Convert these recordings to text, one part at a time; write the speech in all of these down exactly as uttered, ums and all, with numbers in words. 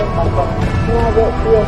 Marco nueve diez.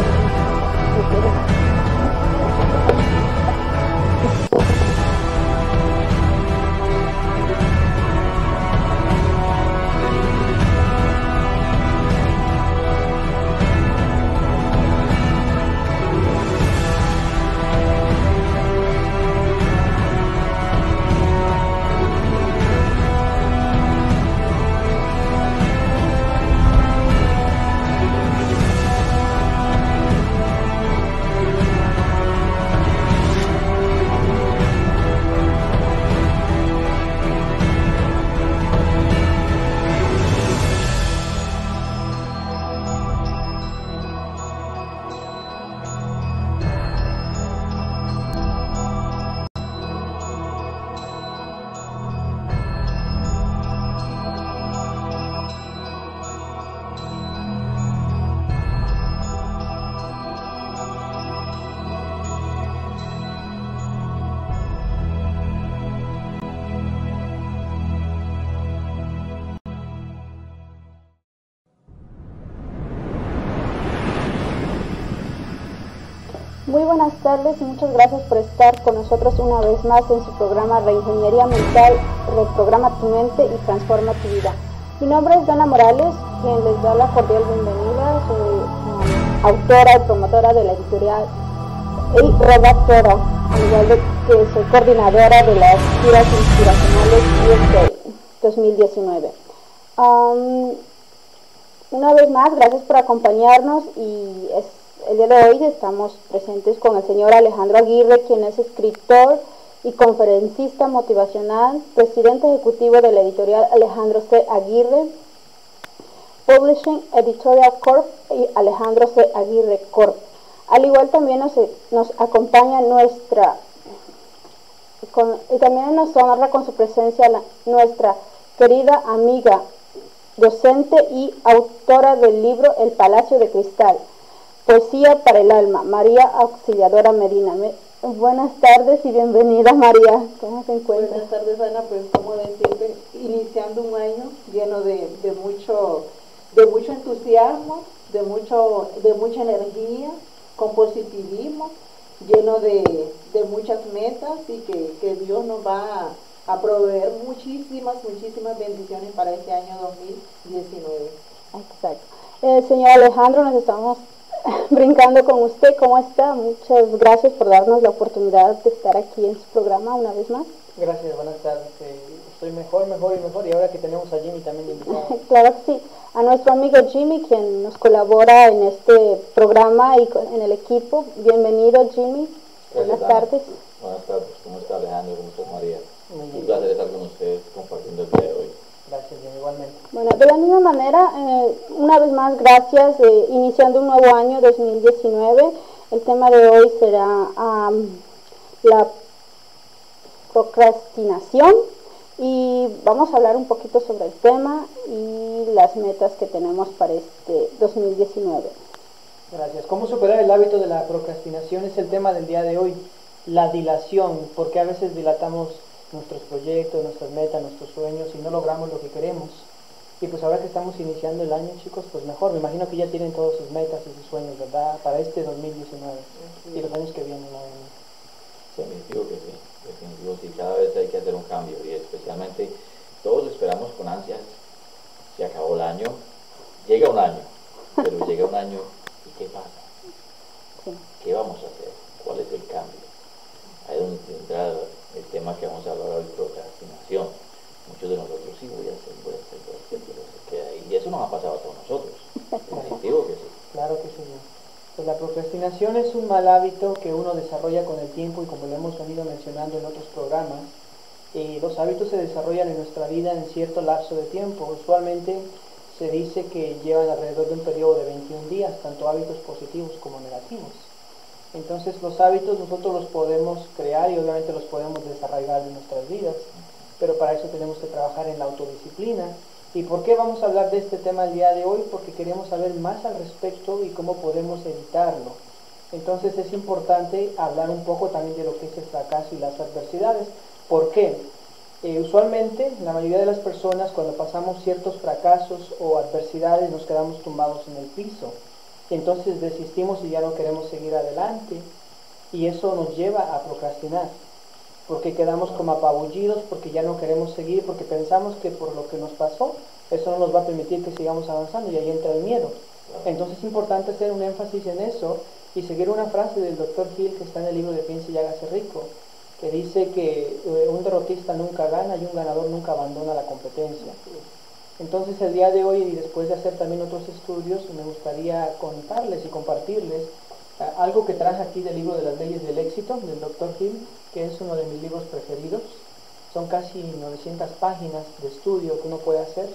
Muy buenas tardes y muchas gracias por estar con nosotros una vez más en su programa Reingeniería Mental, Reprograma tu mente y transforma tu vida. Mi nombre es Dana Morales, quien les da la cordial bienvenida. Soy um, autora y promotora de la editorial y redactora, al igual de que soy coordinadora de las giras inspiracionales U S A dos mil diecinueve. Um, una vez más, gracias por acompañarnos y es el día de hoy estamos presentes con el señor Alejandro Aguirre, quien es escritor y conferencista motivacional, presidente ejecutivo de la editorial Alejandro C. Aguirre, Publishing Editorial Corp y Alejandro C. Aguirre Corp. Al igual también nos, nos acompaña nuestra, con, y también nos honra con su presencia la, nuestra querida amiga, docente y autora del libro El Palacio de Cristal, Poesía para el Alma, María Auxiliadora Medina. Me, buenas tardes y bienvenida, María. ¿Cómo se encuentra? Buenas tardes, Ana. Pues como decirte, iniciando un año lleno de, de mucho de mucho entusiasmo, de mucho de mucha energía, con positivismo, lleno de, de muchas metas y que, que Dios nos va a, a proveer muchísimas, muchísimas bendiciones para este año dos mil diecinueve. Exacto. Eh, señor Alejandro, nos estamos brincando con usted. ¿Cómo está? Muchas gracias por darnos la oportunidad de estar aquí en su programa una vez más. Gracias, buenas tardes. Eh, estoy mejor, mejor y mejor, y ahora que tenemos a Jimmy también invitado. Claro que sí. A nuestro amigo Jimmy, quien nos colabora en este programa y con, en el equipo. Bienvenido, Jimmy. Gracias, buenas tardes. Buenas tardes. ¿Cómo está Alejandro? ¿Cómo estás, María? Muy bien. Un placer estar con ustedes compartiendo el día de hoy. Gracias, Jimmy, igualmente. Bueno, de la misma manera, eh, una vez más, gracias. Eh, iniciando un nuevo año, dos mil diecinueve. El tema de hoy será um, la procrastinación y vamos a hablar un poquito sobre el tema y las metas que tenemos para este dos mil diecinueve. Gracias. ¿Cómo superar el hábito de la procrastinación? Es el tema del día de hoy. La dilación, porque a veces dilatamos nuestros proyectos, nuestras metas, nuestros sueños y no logramos lo que queremos. Y pues ahora que estamos iniciando el año, chicos, pues mejor. Me imagino que ya tienen todas sus metas y sus sueños, ¿verdad? Para este dos mil diecinueve sí. Y los años que vienen, obviamente. Definitivo que sí, definitivo sí, cada vez hay que hacer un cambio y especialmente todos esperamos con ansias, se acabó el año, llega un año, pero llega un año y ¿qué pasa? Sí. ¿Qué vamos a hacer? ¿Cuál es el cambio? Ahí es donde entra el tema que vamos a hablar hoy, procrastinación. Muchos de nosotros sí voy a hacer, voy a hacer, voy a hacer, pero se queda ahí. Y eso nos ha pasado a todos nosotros. Definitivo que sí. Claro que sí. Pues la procrastinación es un mal hábito que uno desarrolla con el tiempo y como lo hemos venido mencionando en otros programas, eh, los hábitos se desarrollan en nuestra vida en cierto lapso de tiempo. Usualmente se dice que llevan alrededor de un periodo de veintiún días, tanto hábitos positivos como negativos. Entonces los hábitos nosotros los podemos crear y obviamente los podemos desarrollar en nuestras vidas, pero para eso tenemos que trabajar en la autodisciplina. ¿Y por qué vamos a hablar de este tema el día de hoy? Porque queremos saber más al respecto y cómo podemos evitarlo. Entonces es importante hablar un poco también de lo que es el fracaso y las adversidades. ¿Por qué? Eh, usualmente, la mayoría de las personas, cuando pasamos ciertos fracasos o adversidades, nos quedamos tumbados en el piso. Entonces desistimos y ya no queremos seguir adelante. Y eso nos lleva a procrastinar, porque quedamos como apabullidos, porque ya no queremos seguir, porque pensamos que por lo que nos pasó, eso no nos va a permitir que sigamos avanzando, y ahí entra el miedo. Entonces es importante hacer un énfasis en eso y seguir una frase del doctor Hill que está en el libro de Piense y hágase rico, que dice que eh, un derrotista nunca gana y un ganador nunca abandona la competencia. Entonces el día de hoy, y después de hacer también otros estudios, me gustaría contarles y compartirles uh, algo que traje aquí del libro de las leyes del éxito del doctor Hill, que es uno de mis libros preferidos. Son casi novecientas páginas de estudio que uno puede hacer.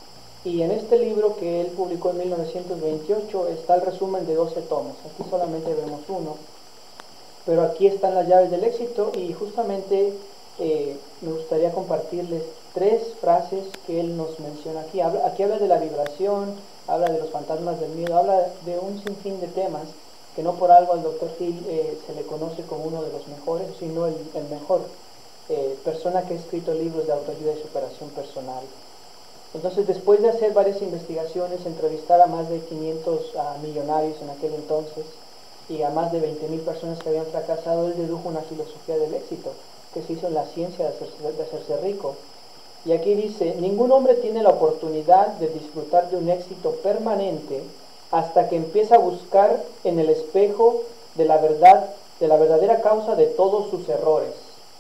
Y en este libro que él publicó en mil novecientos veintiocho está el resumen de doce tomos. Aquí solamente vemos uno. Pero aquí están las llaves del éxito, y justamente eh, me gustaría compartirles tres frases que él nos menciona aquí. Habla, aquí habla de la vibración, habla de los fantasmas del miedo, habla de un sinfín de temas que no por algo al doctor Hill eh, se le conoce como uno de los mejores, sino el, el mejor eh, persona que ha escrito libros de autoayuda y superación personal. Entonces, después de hacer varias investigaciones, entrevistar a más de quinientos uh, millonarios en aquel entonces y a más de veinte mil personas que habían fracasado, él dedujo una filosofía del éxito que se hizo en la ciencia de hacerse, de hacerse rico. Y aquí dice: ningún hombre tiene la oportunidad de disfrutar de un éxito permanente hasta que empieza a buscar en el espejo de la verdad, de la verdadera causa de todos sus errores.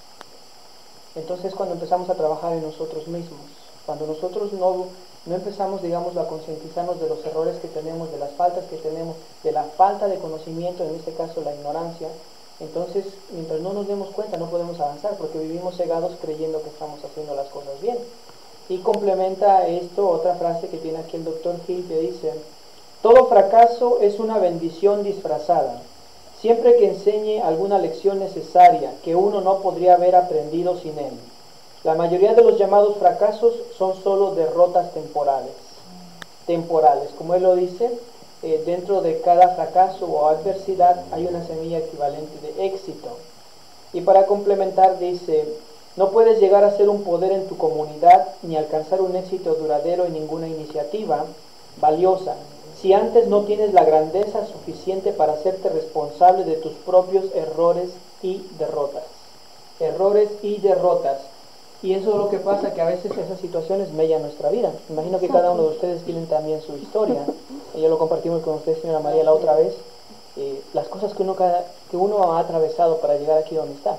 Entonces, cuando empezamos a trabajar en nosotros mismos, cuando nosotros no, no empezamos, digamos, a concientizarnos de los errores que tenemos, de las faltas que tenemos, de la falta de conocimiento, en este caso la ignorancia, entonces, mientras no nos demos cuenta, no podemos avanzar, porque vivimos cegados creyendo que estamos haciendo las cosas bien. Y complementa esto otra frase que tiene aquí el doctor Hill, que dice: todo fracaso es una bendición disfrazada, siempre que enseñe alguna lección necesaria que uno no podría haber aprendido sin él. La mayoría de los llamados fracasos son solo derrotas temporales. Temporales, como él lo dice, eh, dentro de cada fracaso o adversidad hay una semilla equivalente de éxito. Y para complementar dice: no puedes llegar a ser un poder en tu comunidad ni alcanzar un éxito duradero en ninguna iniciativa valiosa si antes no tienes la grandeza suficiente para hacerte responsable de tus propios errores y derrotas. Errores y derrotas. Y eso es lo que pasa, que a veces esas situaciones mellan nuestra vida. Imagino que cada uno de ustedes tienen también su historia. Y ya lo compartimos con usted, señora María, la otra vez. Eh, las cosas que uno, que uno ha atravesado para llegar aquí donde está.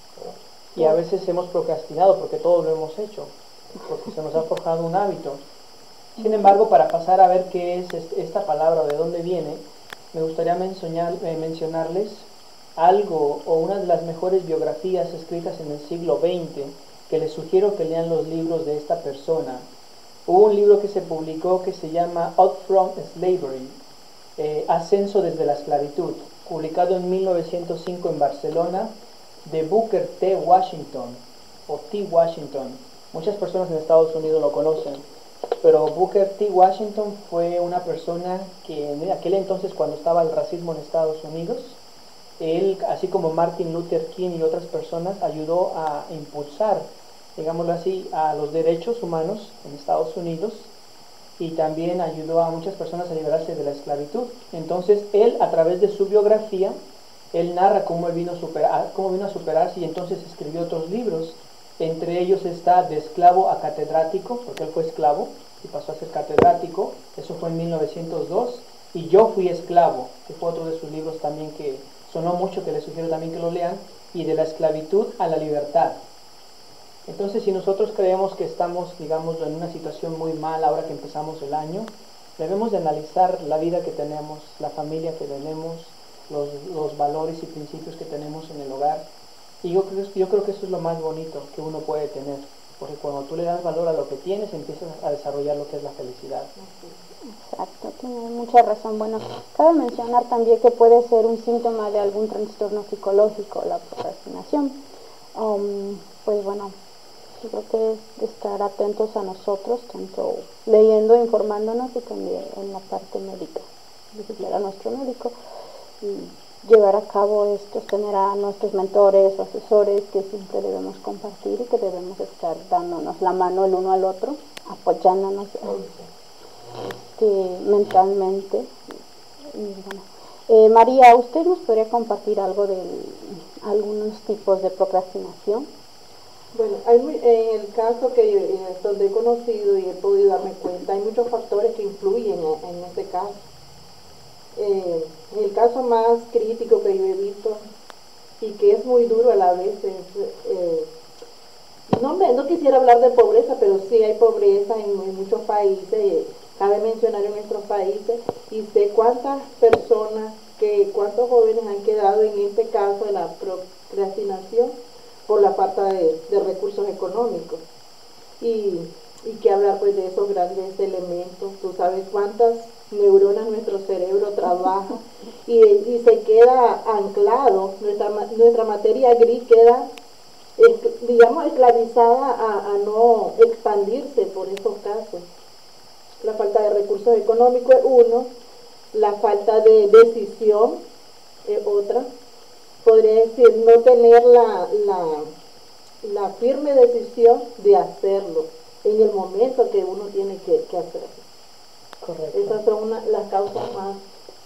Y a veces hemos procrastinado porque todo lo hemos hecho, porque se nos ha forjado un hábito. Sin embargo, para pasar a ver qué es esta palabra o de dónde viene, me gustaría mencionar, eh, mencionarles algo o una de las mejores biografías escritas en el siglo veinte, que les sugiero que lean los libros de esta persona. Hubo un libro que se publicó que se llama Out from Slavery, eh, Ascenso desde la esclavitud, publicado en mil novecientos cinco en Barcelona, de Booker T. Washington, o T. Washington. Muchas personas en Estados Unidos lo conocen, pero Booker T. Washington fue una persona que en aquel entonces, cuando estaba el racismo en Estados Unidos, él, así como Martin Luther King y otras personas, ayudó a impulsar, digámoslo así, a los derechos humanos en Estados Unidos, y también ayudó a muchas personas a liberarse de la esclavitud. Entonces, él, a través de su biografía, él narra cómo él vino a, superar, cómo vino a superarse, y entonces escribió otros libros. Entre ellos está De esclavo a catedrático, porque él fue esclavo y pasó a ser catedrático. Eso fue en mil novecientos dos. Y Yo fui esclavo, que fue otro de sus libros también que sonó mucho, que les sugiero también que lo lean. Y De la esclavitud a la libertad. Entonces, si nosotros creemos que estamos, digamos, en una situación muy mala ahora que empezamos el año, debemos de analizar la vida que tenemos, la familia que tenemos, los, los valores y principios que tenemos en el hogar. Y yo creo, yo creo que eso es lo más bonito que uno puede tener, porque cuando tú le das valor a lo que tienes, empiezas a desarrollar lo que es la felicidad. Exacto, tiene mucha razón. Bueno, cabe mencionar también que puede ser un síntoma de algún trastorno psicológico, la procrastinación. Um, pues bueno, yo creo que es de estar atentos a nosotros, tanto leyendo, informándonos, y también en la parte médica, visitar a nuestro médico y llevar a cabo esto es tener a nuestros mentores o asesores que siempre debemos compartir y que debemos estar dándonos la mano el uno al otro, apoyándonos este, mentalmente. Y bueno, eh, María, ¿usted nos podría compartir algo de algunos tipos de procrastinación? Bueno, hay, en el caso que yo, donde he conocido y he podido darme cuenta, hay muchos factores que influyen en, en este caso. Eh, el caso más crítico que yo he visto y que es muy duro a la vez es, eh, no, me, no quisiera hablar de pobreza, pero sí hay pobreza en, en muchos países, eh, cabe mencionar en nuestros países, y sé cuántas personas, que cuántos jóvenes han quedado en este caso de la procrastinación por la falta de, de recursos económicos. Y, y que hablar pues de esos grandes elementos, tú sabes cuántas neuronas nuestro cerebro trabaja y, y se queda anclado, nuestra, nuestra materia gris queda, es, digamos, esclavizada a, a no expandirse por esos casos. La falta de recursos económicos es uno, la falta de decisión es otra, podría decir no tener la, la, la firme decisión de hacerlo en el momento que uno tiene que, que hacerlo. Correcto. Esas son una, las causas más,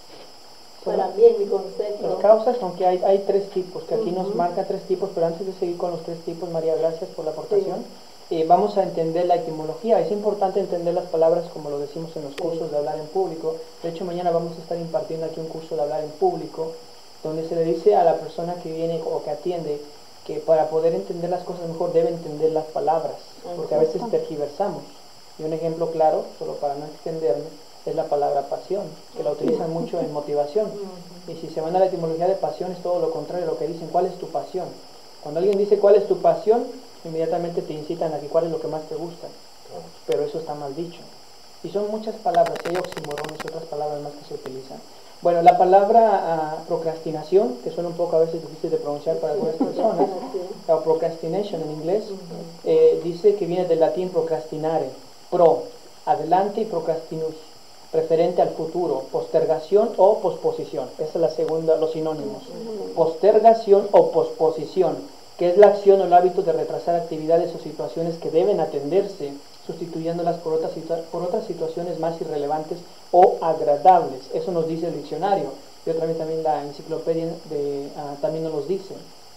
para mí, en mi concepto. Las causas, aunque hay, hay tres tipos, que aquí uh-huh. nos marca tres tipos, pero antes de seguir con los tres tipos, María, gracias por la aportación. Sí. Eh, vamos a entender la etimología. Es importante entender las palabras como lo decimos en los cursos sí. de hablar en público. De hecho, mañana vamos a estar impartiendo aquí un curso de hablar en público, donde se le dice a la persona que viene o que atiende que para poder entender las cosas mejor debe entender las palabras, porque a veces tergiversamos. Y un ejemplo claro, solo para no extenderme, es la palabra pasión, que la utilizan mucho en motivación. Y si se van a la etimología de pasión, es todo lo contrario a lo que dicen, ¿cuál es tu pasión? Cuando alguien dice cuál es tu pasión, inmediatamente te incitan a que cuál es lo que más te gusta. Pero eso está mal dicho. Y son muchas palabras, hay oxímorones y otras palabras más que se utilizan. Bueno, la palabra uh, procrastinación, que suena un poco a veces difícil de pronunciar para algunas personas, o procrastination en inglés, eh, dice que viene del latín procrastinare, pro, adelante, y procrastinus, referente al futuro, postergación o posposición. Esa es la segunda, los sinónimos. Postergación o posposición, que es la acción o el hábito de retrasar actividades o situaciones que deben atenderse, sustituyéndolas por otras, por otras situaciones más irrelevantes o agradables. Eso nos dice el diccionario, y otra vez también la enciclopedia de, uh, también nos los dice.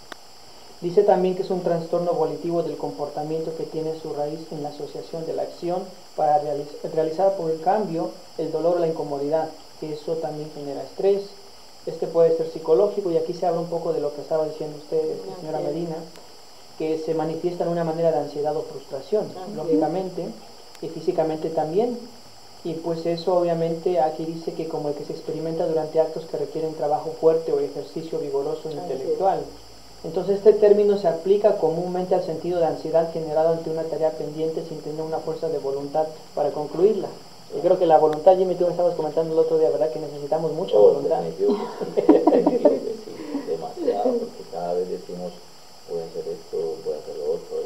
Dice también que es un trastorno volitivo del comportamiento que tiene su raíz en la asociación de la acción para realiz realizar por el cambio el dolor o la incomodidad, que eso también genera estrés. Este puede ser psicológico, y aquí se habla un poco de lo que estaba diciendo usted, señora Medina, que se manifiesta en una manera de ansiedad o frustración, uh-huh. lógicamente, y físicamente también. Y pues eso obviamente aquí dice que como el que se experimenta durante actos que requieren trabajo fuerte o ejercicio vigoroso e intelectual. Entonces este término se aplica comúnmente al sentido de ansiedad generada ante una tarea pendiente sin tener una fuerza de voluntad para concluirla. Yo creo que la voluntad, Jimmy, tú me estabas comentando el otro día, ¿verdad? Que necesitamos mucha oh, voluntad. Yo que sí, sí, demasiado, porque cada vez decimos, voy a hacer esto, voy a hacer lo otro.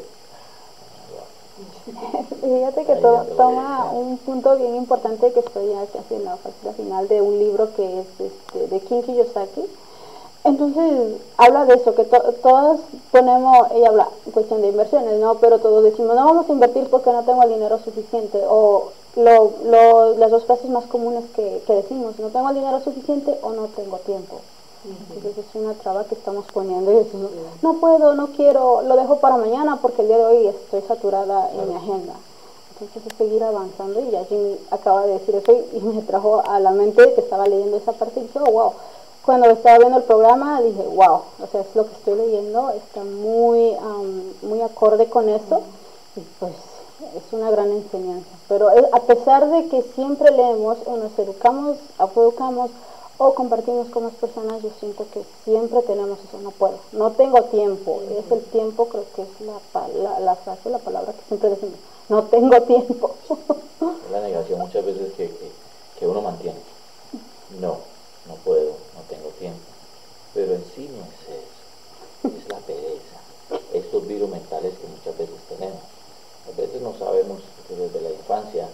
Fíjate que to toma un punto bien importante, que estoy ya casi en la fase final de un libro que es este, de Ken Kiyosaki. Entonces habla de eso, que to todos ponemos, ella habla en cuestión de inversiones, ¿no? Pero todos decimos, no vamos a invertir porque no tengo el dinero suficiente, o lo, lo, las dos frases más comunes que, que decimos, no tengo el dinero suficiente o no tengo tiempo. Entonces es una traba que estamos poniendo y decimos, no puedo, no quiero, lo dejo para mañana porque el día de hoy estoy saturada en mi agenda. Entonces es seguir avanzando, y ya Jimmy acaba de decir eso y me trajo a la mente que estaba leyendo esa parte y dije, oh, wow. Cuando estaba viendo el programa dije, wow, o sea, es lo que estoy leyendo, está muy, um, muy acorde con eso, y pues es una gran enseñanza. Pero a pesar de que siempre leemos o nos educamos, educamos o compartimos con las personas, yo siento que siempre tenemos eso, no puedo, no tengo tiempo, uh-huh. es el tiempo, creo que es la, la, la frase, la palabra que siempre decimos, no tengo tiempo. Es la negación muchas veces que, que, que uno mantiene, no, no puedo, no tengo tiempo, pero en sí no es eso, es la pereza, estos virus mentales que muchas veces tenemos. A veces no sabemos que desde la infancia,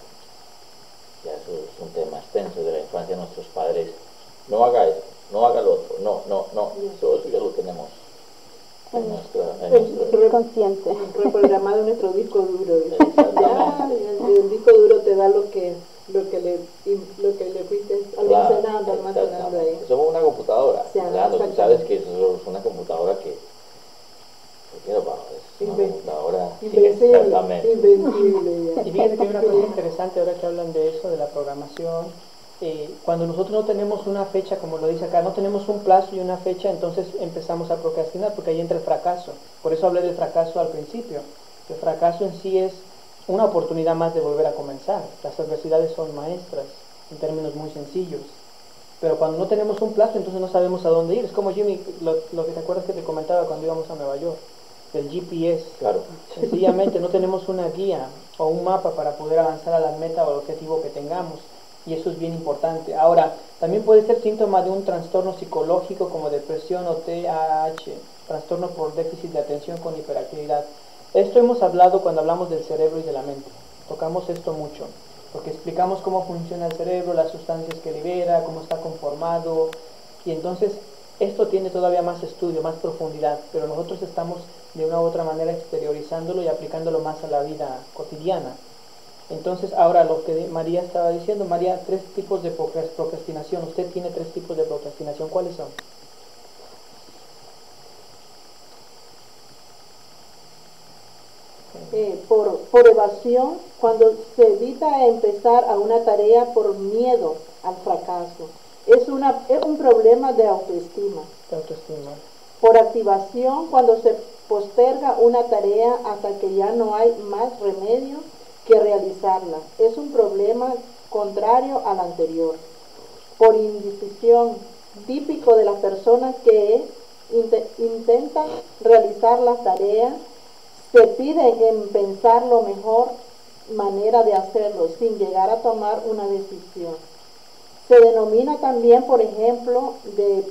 ya eso es un tema extenso, de la infancia nuestros padres, no haga esto, no haga lo otro, no, no, consciente. Reprogramado nuestro disco duro. Ya, el, el disco duro te da lo que lo que le lo que le fuiste almacenando, claro, almacenando ahí. Somos una computadora. Sí, claro, tú sabes que eso es una computadora que quiero, es una computadora invencible, exactamente. invencible. Y fíjense que hay una cosa interesante ahora que hablan de eso, de la programación. Eh, cuando nosotros no tenemos una fecha, como lo dice acá, no tenemos un plazo y una fecha, entonces empezamos a procrastinar porque ahí entra el fracaso. Por eso hablé del fracaso al principio. El fracaso en sí es una oportunidad más de volver a comenzar. Las adversidades son maestras, en términos muy sencillos. Pero cuando no tenemos un plazo, entonces no sabemos a dónde ir. Es como Jimmy, lo, lo que te acuerdas que te comentaba cuando íbamos a Nueva York, del G P S. Claro. Sencillamente no tenemos una guía o un mapa para poder avanzar a la meta o al objetivo que tengamos. Y eso es bien importante. Ahora, también puede ser síntoma de un trastorno psicológico como depresión o T A A H, trastorno por déficit de atención con hiperactividad. Esto hemos hablado cuando hablamos del cerebro y de la mente. Tocamos esto mucho, porque explicamos cómo funciona el cerebro, las sustancias que libera, cómo está conformado. Y entonces esto tiene todavía más estudio, más profundidad, pero nosotros estamos de una u otra manera exteriorizándolo y aplicándolo más a la vida cotidiana. Entonces, ahora lo que María estaba diciendo, María, tres tipos de procrastinación. Usted tiene tres tipos de procrastinación. ¿Cuáles son? Eh, por, por evasión, cuando se evita empezar a una tarea por miedo al fracaso. Es, una, es un problema de autoestima. De autoestima. Por activación, cuando se posterga una tarea hasta que ya no hay más remedio que realizarla. Es un problema contrario al anterior. Por indecisión, típico de las personas que int intentan realizar las tareas, se pide en pensar lo mejor manera de hacerlo sin llegar a tomar una decisión. Se denomina también, por ejemplo, de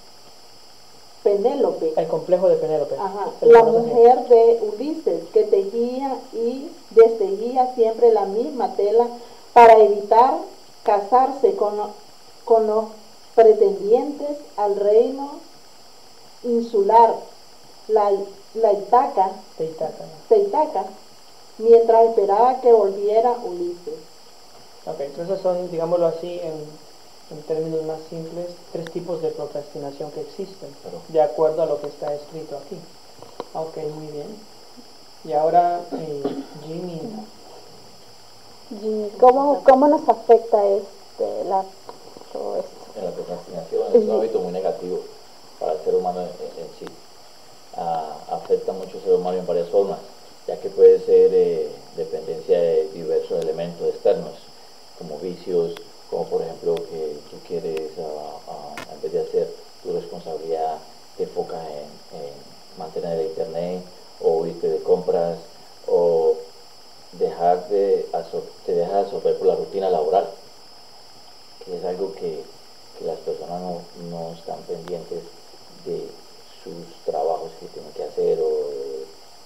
Penélope. El complejo de Penélope. Ajá, la mujer de Ulises, que tejía y desteñía siempre la misma tela para evitar casarse con, con los pretendientes al reino insular, la, la Itaca, Teitaca. Teitaca, mientras esperaba que volviera Ulises. Ok, entonces son, digámoslo así, en, en términos más simples, tres tipos de procrastinación que existen, pero de acuerdo a lo que está escrito aquí. Ok, muy bien. Y ahora, eh, Jimmy. Jimmy, ¿cómo, cómo nos afecta este, la, todo esto? En la procrastinación es un hábito muy negativo para el ser humano en, en sí. Uh, afecta mucho al ser humano en varias formas, ya que puede ser eh, dependencia de diversos elementos externos, como vicios, como por ejemplo que tú quieres, uh, uh, en vez de hacer tu responsabilidad, te enfocas en, en mantener el internet, o irte de compras, o dejar de te dejas absorber por la rutina laboral, que es algo que, que las personas no, no están pendientes de sus trabajos que tienen que hacer o de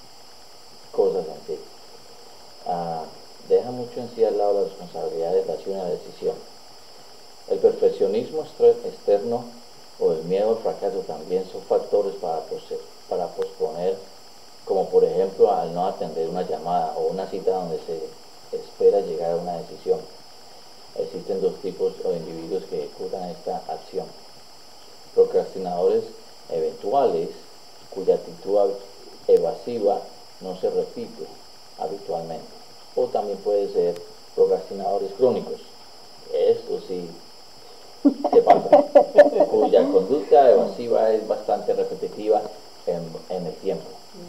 cosas en sí. Uh, deja mucho en sí al lado la responsabilidad de la acción y la decisión. El perfeccionismo externo o el miedo al fracaso también son factores para, para posponer, como por ejemplo al no atender una llamada o una cita donde se espera llegar a una decisión. Existen dos tipos de individuos que ejecutan esta acción: procrastinadores eventuales, cuya actitud evasiva no se repite habitualmente, o también puede ser procrastinadores crónicos. Esto sí se pasa, cuya conducta evasiva es bastante repetitiva en, en el tiempo.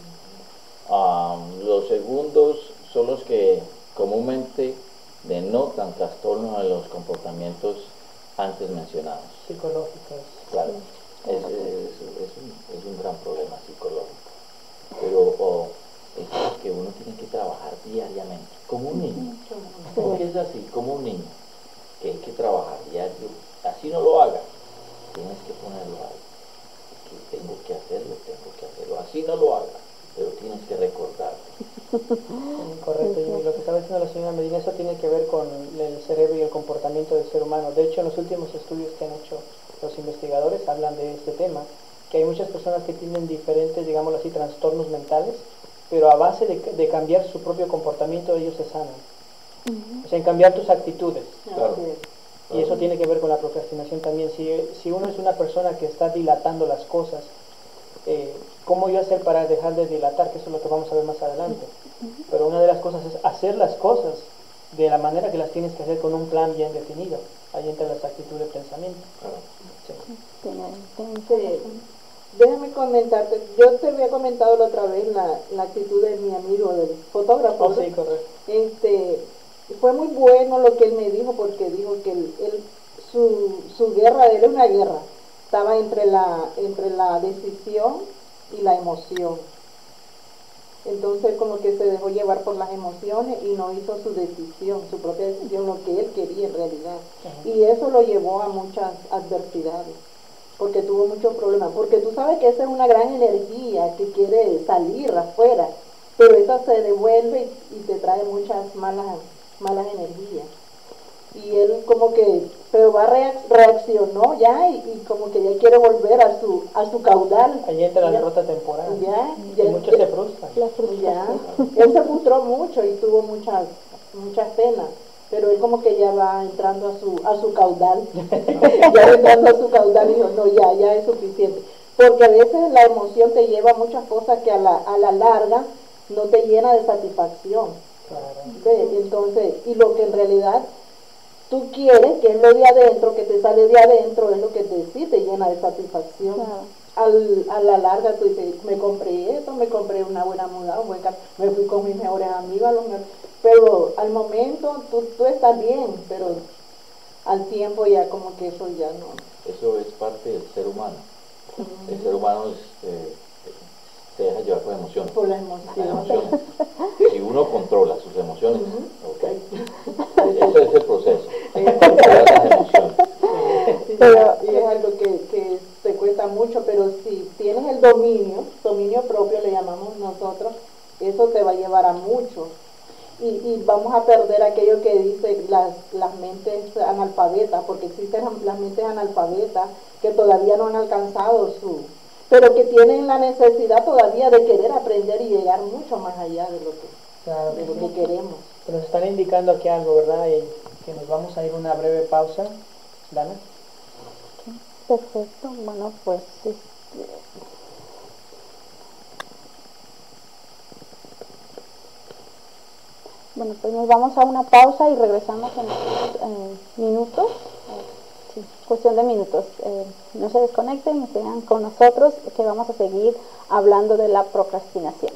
Um, los segundos son los que comúnmente denotan trastornos en los comportamientos antes mencionados. Psicológicos. Claro, es, es, es, un, es un gran problema psicológico, pero oh, es que uno tiene que trabajar diariamente, como un niño, porque es así, como un niño, que hay que trabajar diario, así no lo haga, tienes que ponerlo ahí, que tengo que hacerlo, tengo que hacerlo, así no lo haga, pero tienes que recordarte. Correcto, y lo que estaba diciendo la señora Medina, eso tiene que ver con el cerebro y el comportamiento del ser humano. De hecho, en los últimos estudios que han hecho los investigadores hablan de este tema, que hay muchas personas que tienen diferentes, digámoslo así, trastornos mentales, pero a base de, de cambiar su propio comportamiento ellos se sanan. Uh-huh. O sea, en cambiar tus actitudes. Claro. Y eso tiene que ver con la procrastinación también. Si, si uno es una persona que está dilatando las cosas, eh, ¿cómo yo hacer para dejar de dilatar? Que eso es lo que vamos a ver más adelante. Uh-huh. Pero una de las cosas es hacer las cosas de la manera que las tienes que hacer, con un plan bien definido. Ahí entra las actitudes de pensamiento. Claro. Sí. Sí. Déjame comentarte, yo te había comentado la otra vez la, la actitud de mi amigo, del fotógrafo. Oh, sí, correcto. Este, fue muy bueno lo que él me dijo, porque dijo que él, él, su, su guerra, él es una guerra, estaba entre la, entre la decisión y la emoción. Entonces como que se dejó llevar por las emociones y no hizo su decisión, su propia decisión, lo que él quería en realidad. Uh-huh. Y eso lo llevó a muchas adversidades, porque tuvo muchos problemas, porque tú sabes que esa es una gran energía que quiere salir afuera, pero esa se devuelve y, y te trae muchas malas, malas energías. Y él como que, pero va reac- reaccionó ya y, y como que ya quiere volver a su a su caudal. Ahí entra la ya, derrota temporal. Ya, y ya, muchos ya, se frustran. Ya. Él se frustró mucho y tuvo muchas, muchas penas. Pero él como que ya va entrando a su a su caudal, ya entrando a su caudal y dijo, no, ya, ya es suficiente. Porque a veces la emoción te lleva a muchas cosas que a la, a la larga no te llena de satisfacción. Claro. Entonces, y lo que en realidad tú quieres, que es lo de adentro, que te sale de adentro, es lo que te, sí te llena de satisfacción. Claro. Al, a la larga tú dices, me compré esto, me compré una buena muda, un buen carro, me fui con mis mejores amigos, a los mejores, pero al momento tú, tú estás bien, pero al tiempo ya como que eso ya no. Eso es parte del ser humano. Uh-huh. El ser humano es, eh, se deja llevar por emociones. Por las emociones. Las emociones. Si uno controla sus emociones, uh-huh. Okay. Ese es el proceso. Controlar las emociones. Sí, pero, y es algo que, que te cuesta mucho, pero si tienes el dominio, dominio propio le llamamos nosotros, eso te va a llevar a mucho. Y, y vamos a perder aquello que dice las, las mentes analfabetas, porque existen las mentes analfabetas que todavía no han alcanzado su, pero que tienen la necesidad todavía de querer aprender y llegar mucho más allá de lo que, claro, de lo que queremos. Pero nos están indicando aquí algo, ¿verdad? Y que nos vamos a ir a una breve pausa. Dana. Perfecto, bueno, pues este, bueno, pues nos vamos a una pausa y regresamos en unos eh, minutos, eh, sí, cuestión de minutos. Eh, no se desconecten y sigan con nosotros, que vamos a seguir hablando de la procrastinación.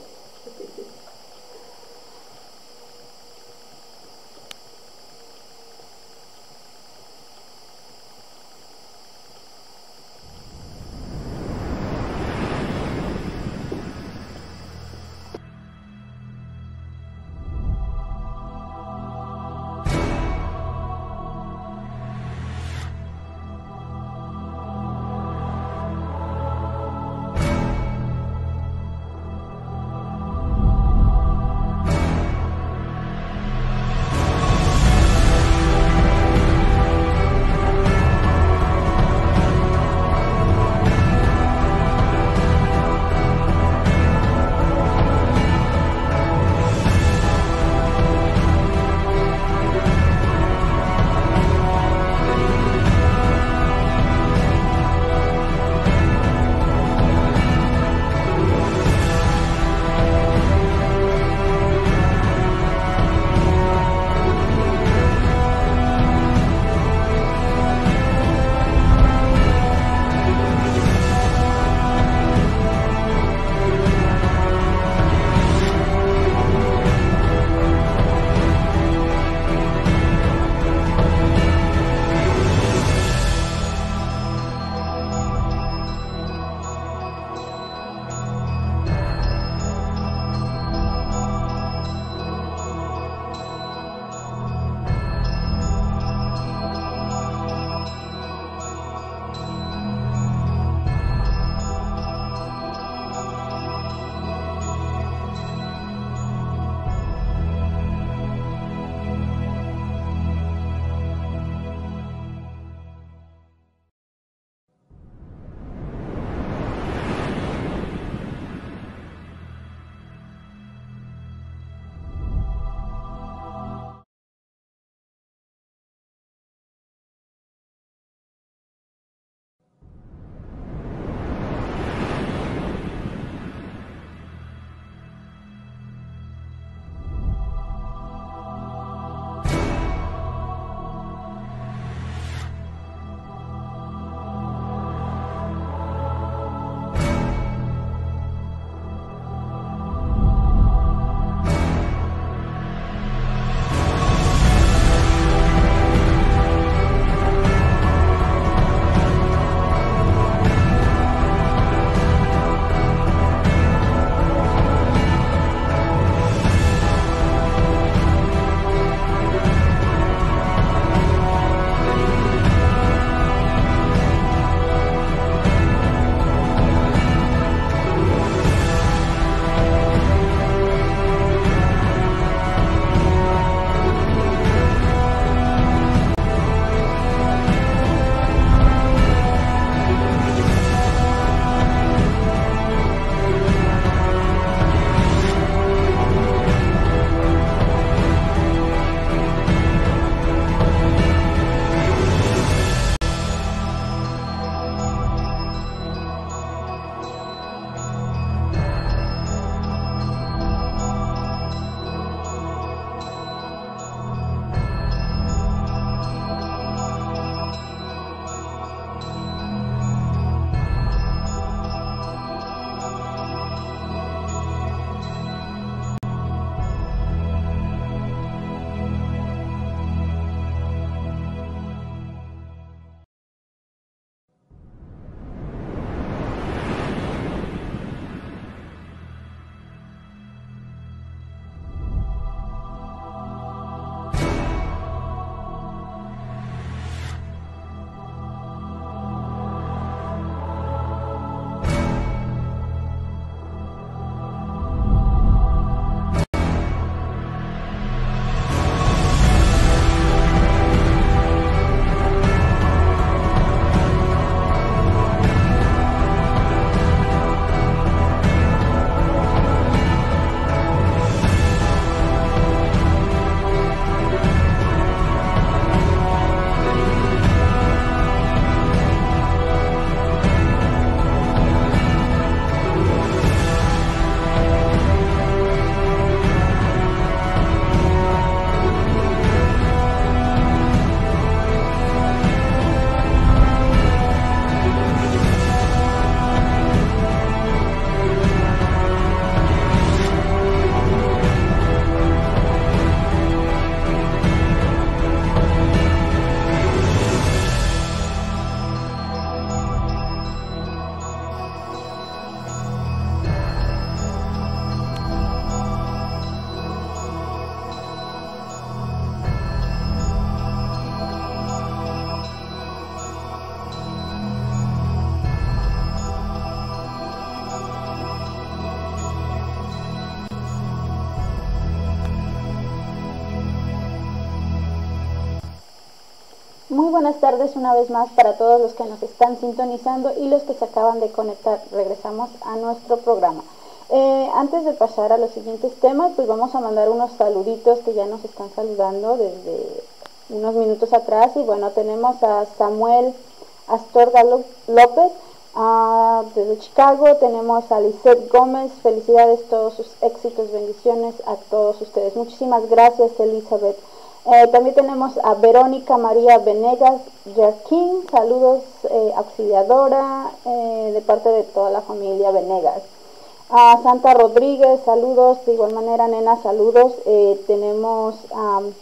Muy buenas tardes una vez más para todos los que nos están sintonizando y los que se acaban de conectar. Regresamos a nuestro programa. Eh, antes de pasar a los siguientes temas, pues vamos a mandar unos saluditos que ya nos están saludando desde unos minutos atrás. Y bueno, tenemos a Samuel Astorga López uh, desde Chicago. Tenemos a Lisette Gómez. Felicidades, todos sus éxitos, bendiciones a todos ustedes. Muchísimas gracias, Elizabeth. Eh, también tenemos a Verónica María Venegas Yerkin, saludos, eh, auxiliadora, eh, de parte de toda la familia Venegas. A Santa Rodríguez, saludos, de igual manera, nena, saludos. Eh, tenemos a um,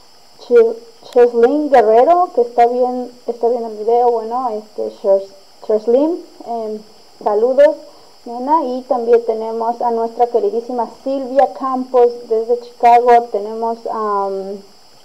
Cheslin Guerrero, que está bien, está bien el video, bueno, este, Cheslin, eh, saludos, nena. Y también tenemos a nuestra queridísima Silvia Campos desde Chicago. Tenemos a... Um,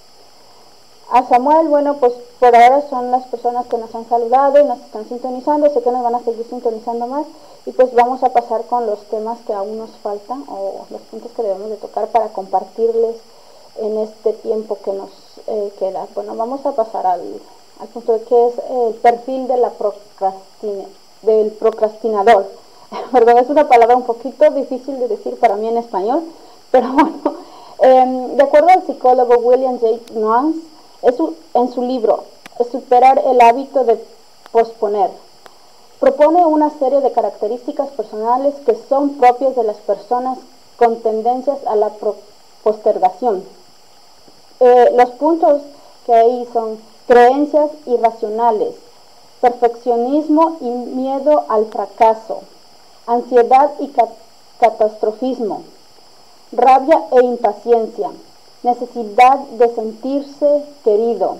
A Samuel, bueno, pues por ahora son las personas que nos han saludado y nos están sintonizando, sé que nos van a seguir sintonizando más, y pues vamos a pasar con los temas que aún nos faltan, o los puntos que debemos de tocar para compartirles en este tiempo que nos eh, queda. Bueno, vamos a pasar al, al punto de que es el perfil de la procrastina, del procrastinador. Perdón, es una palabra un poquito difícil de decir para mí en español, pero bueno, eh, de acuerdo al psicólogo William J. Nance, Es su, en su libro Superar el hábito de posponer, propone una serie de características personales que son propias de las personas con tendencias a la postergación. Eh, los puntos que ahí son creencias irracionales, perfeccionismo y miedo al fracaso, ansiedad y ca catastrofismo, rabia e impaciencia, necesidad de sentirse querido,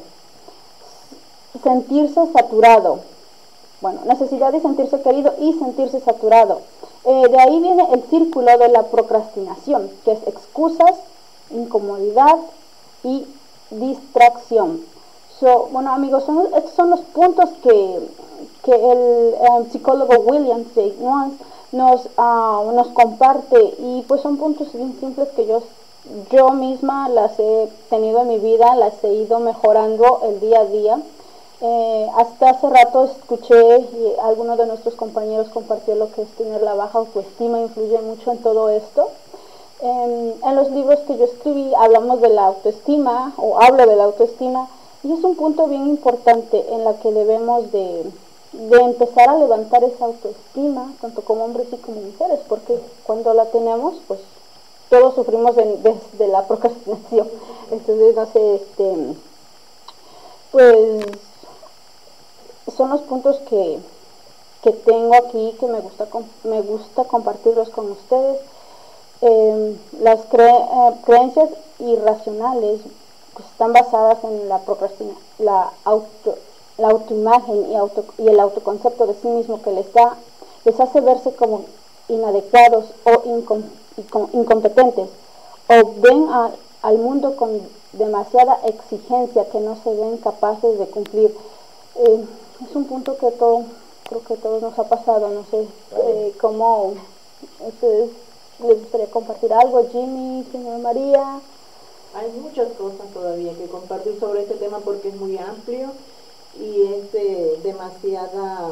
sentirse saturado, bueno, necesidad de sentirse querido y sentirse saturado. Eh, de ahí viene el círculo de la procrastinación, que es excusas, incomodidad y distracción. So, bueno, amigos, son, estos son los puntos que, que el um, psicólogo William J. Nance nos, uh, nos comparte, y pues son puntos bien simples que yo Yo misma las he tenido en mi vida, las he ido mejorando el día a día. Eh, hasta hace rato escuché y alguno de nuestros compañeros compartió lo que es tener la baja autoestima, influye mucho en todo esto. Eh, en los libros que yo escribí hablamos de la autoestima, o hablo de la autoestima, y es un punto bien importante en la que debemos de, de empezar a levantar esa autoestima, tanto como hombres y como mujeres, porque cuando la tenemos, pues todos sufrimos de, de, de la procrastinación. Entonces, no sé, este, pues son los puntos que, que tengo aquí, que me gusta, me gusta compartirlos con ustedes. Eh, las cre, eh, creencias irracionales pues, están basadas en la procrastinación, la, auto, la autoimagen y, auto, y el autoconcepto de sí mismo, que les, da, les hace verse como inadecuados o incompetentes incompetentes, o ven a, al mundo con demasiada exigencia que no se ven capaces de cumplir. Eh, es un punto que todo, creo que a todos nos ha pasado, no sé eh, cómo ustedes les gustaría compartir algo, Jimmy, señor María. Hay muchas cosas todavía que compartir sobre este tema porque es muy amplio y es de demasiada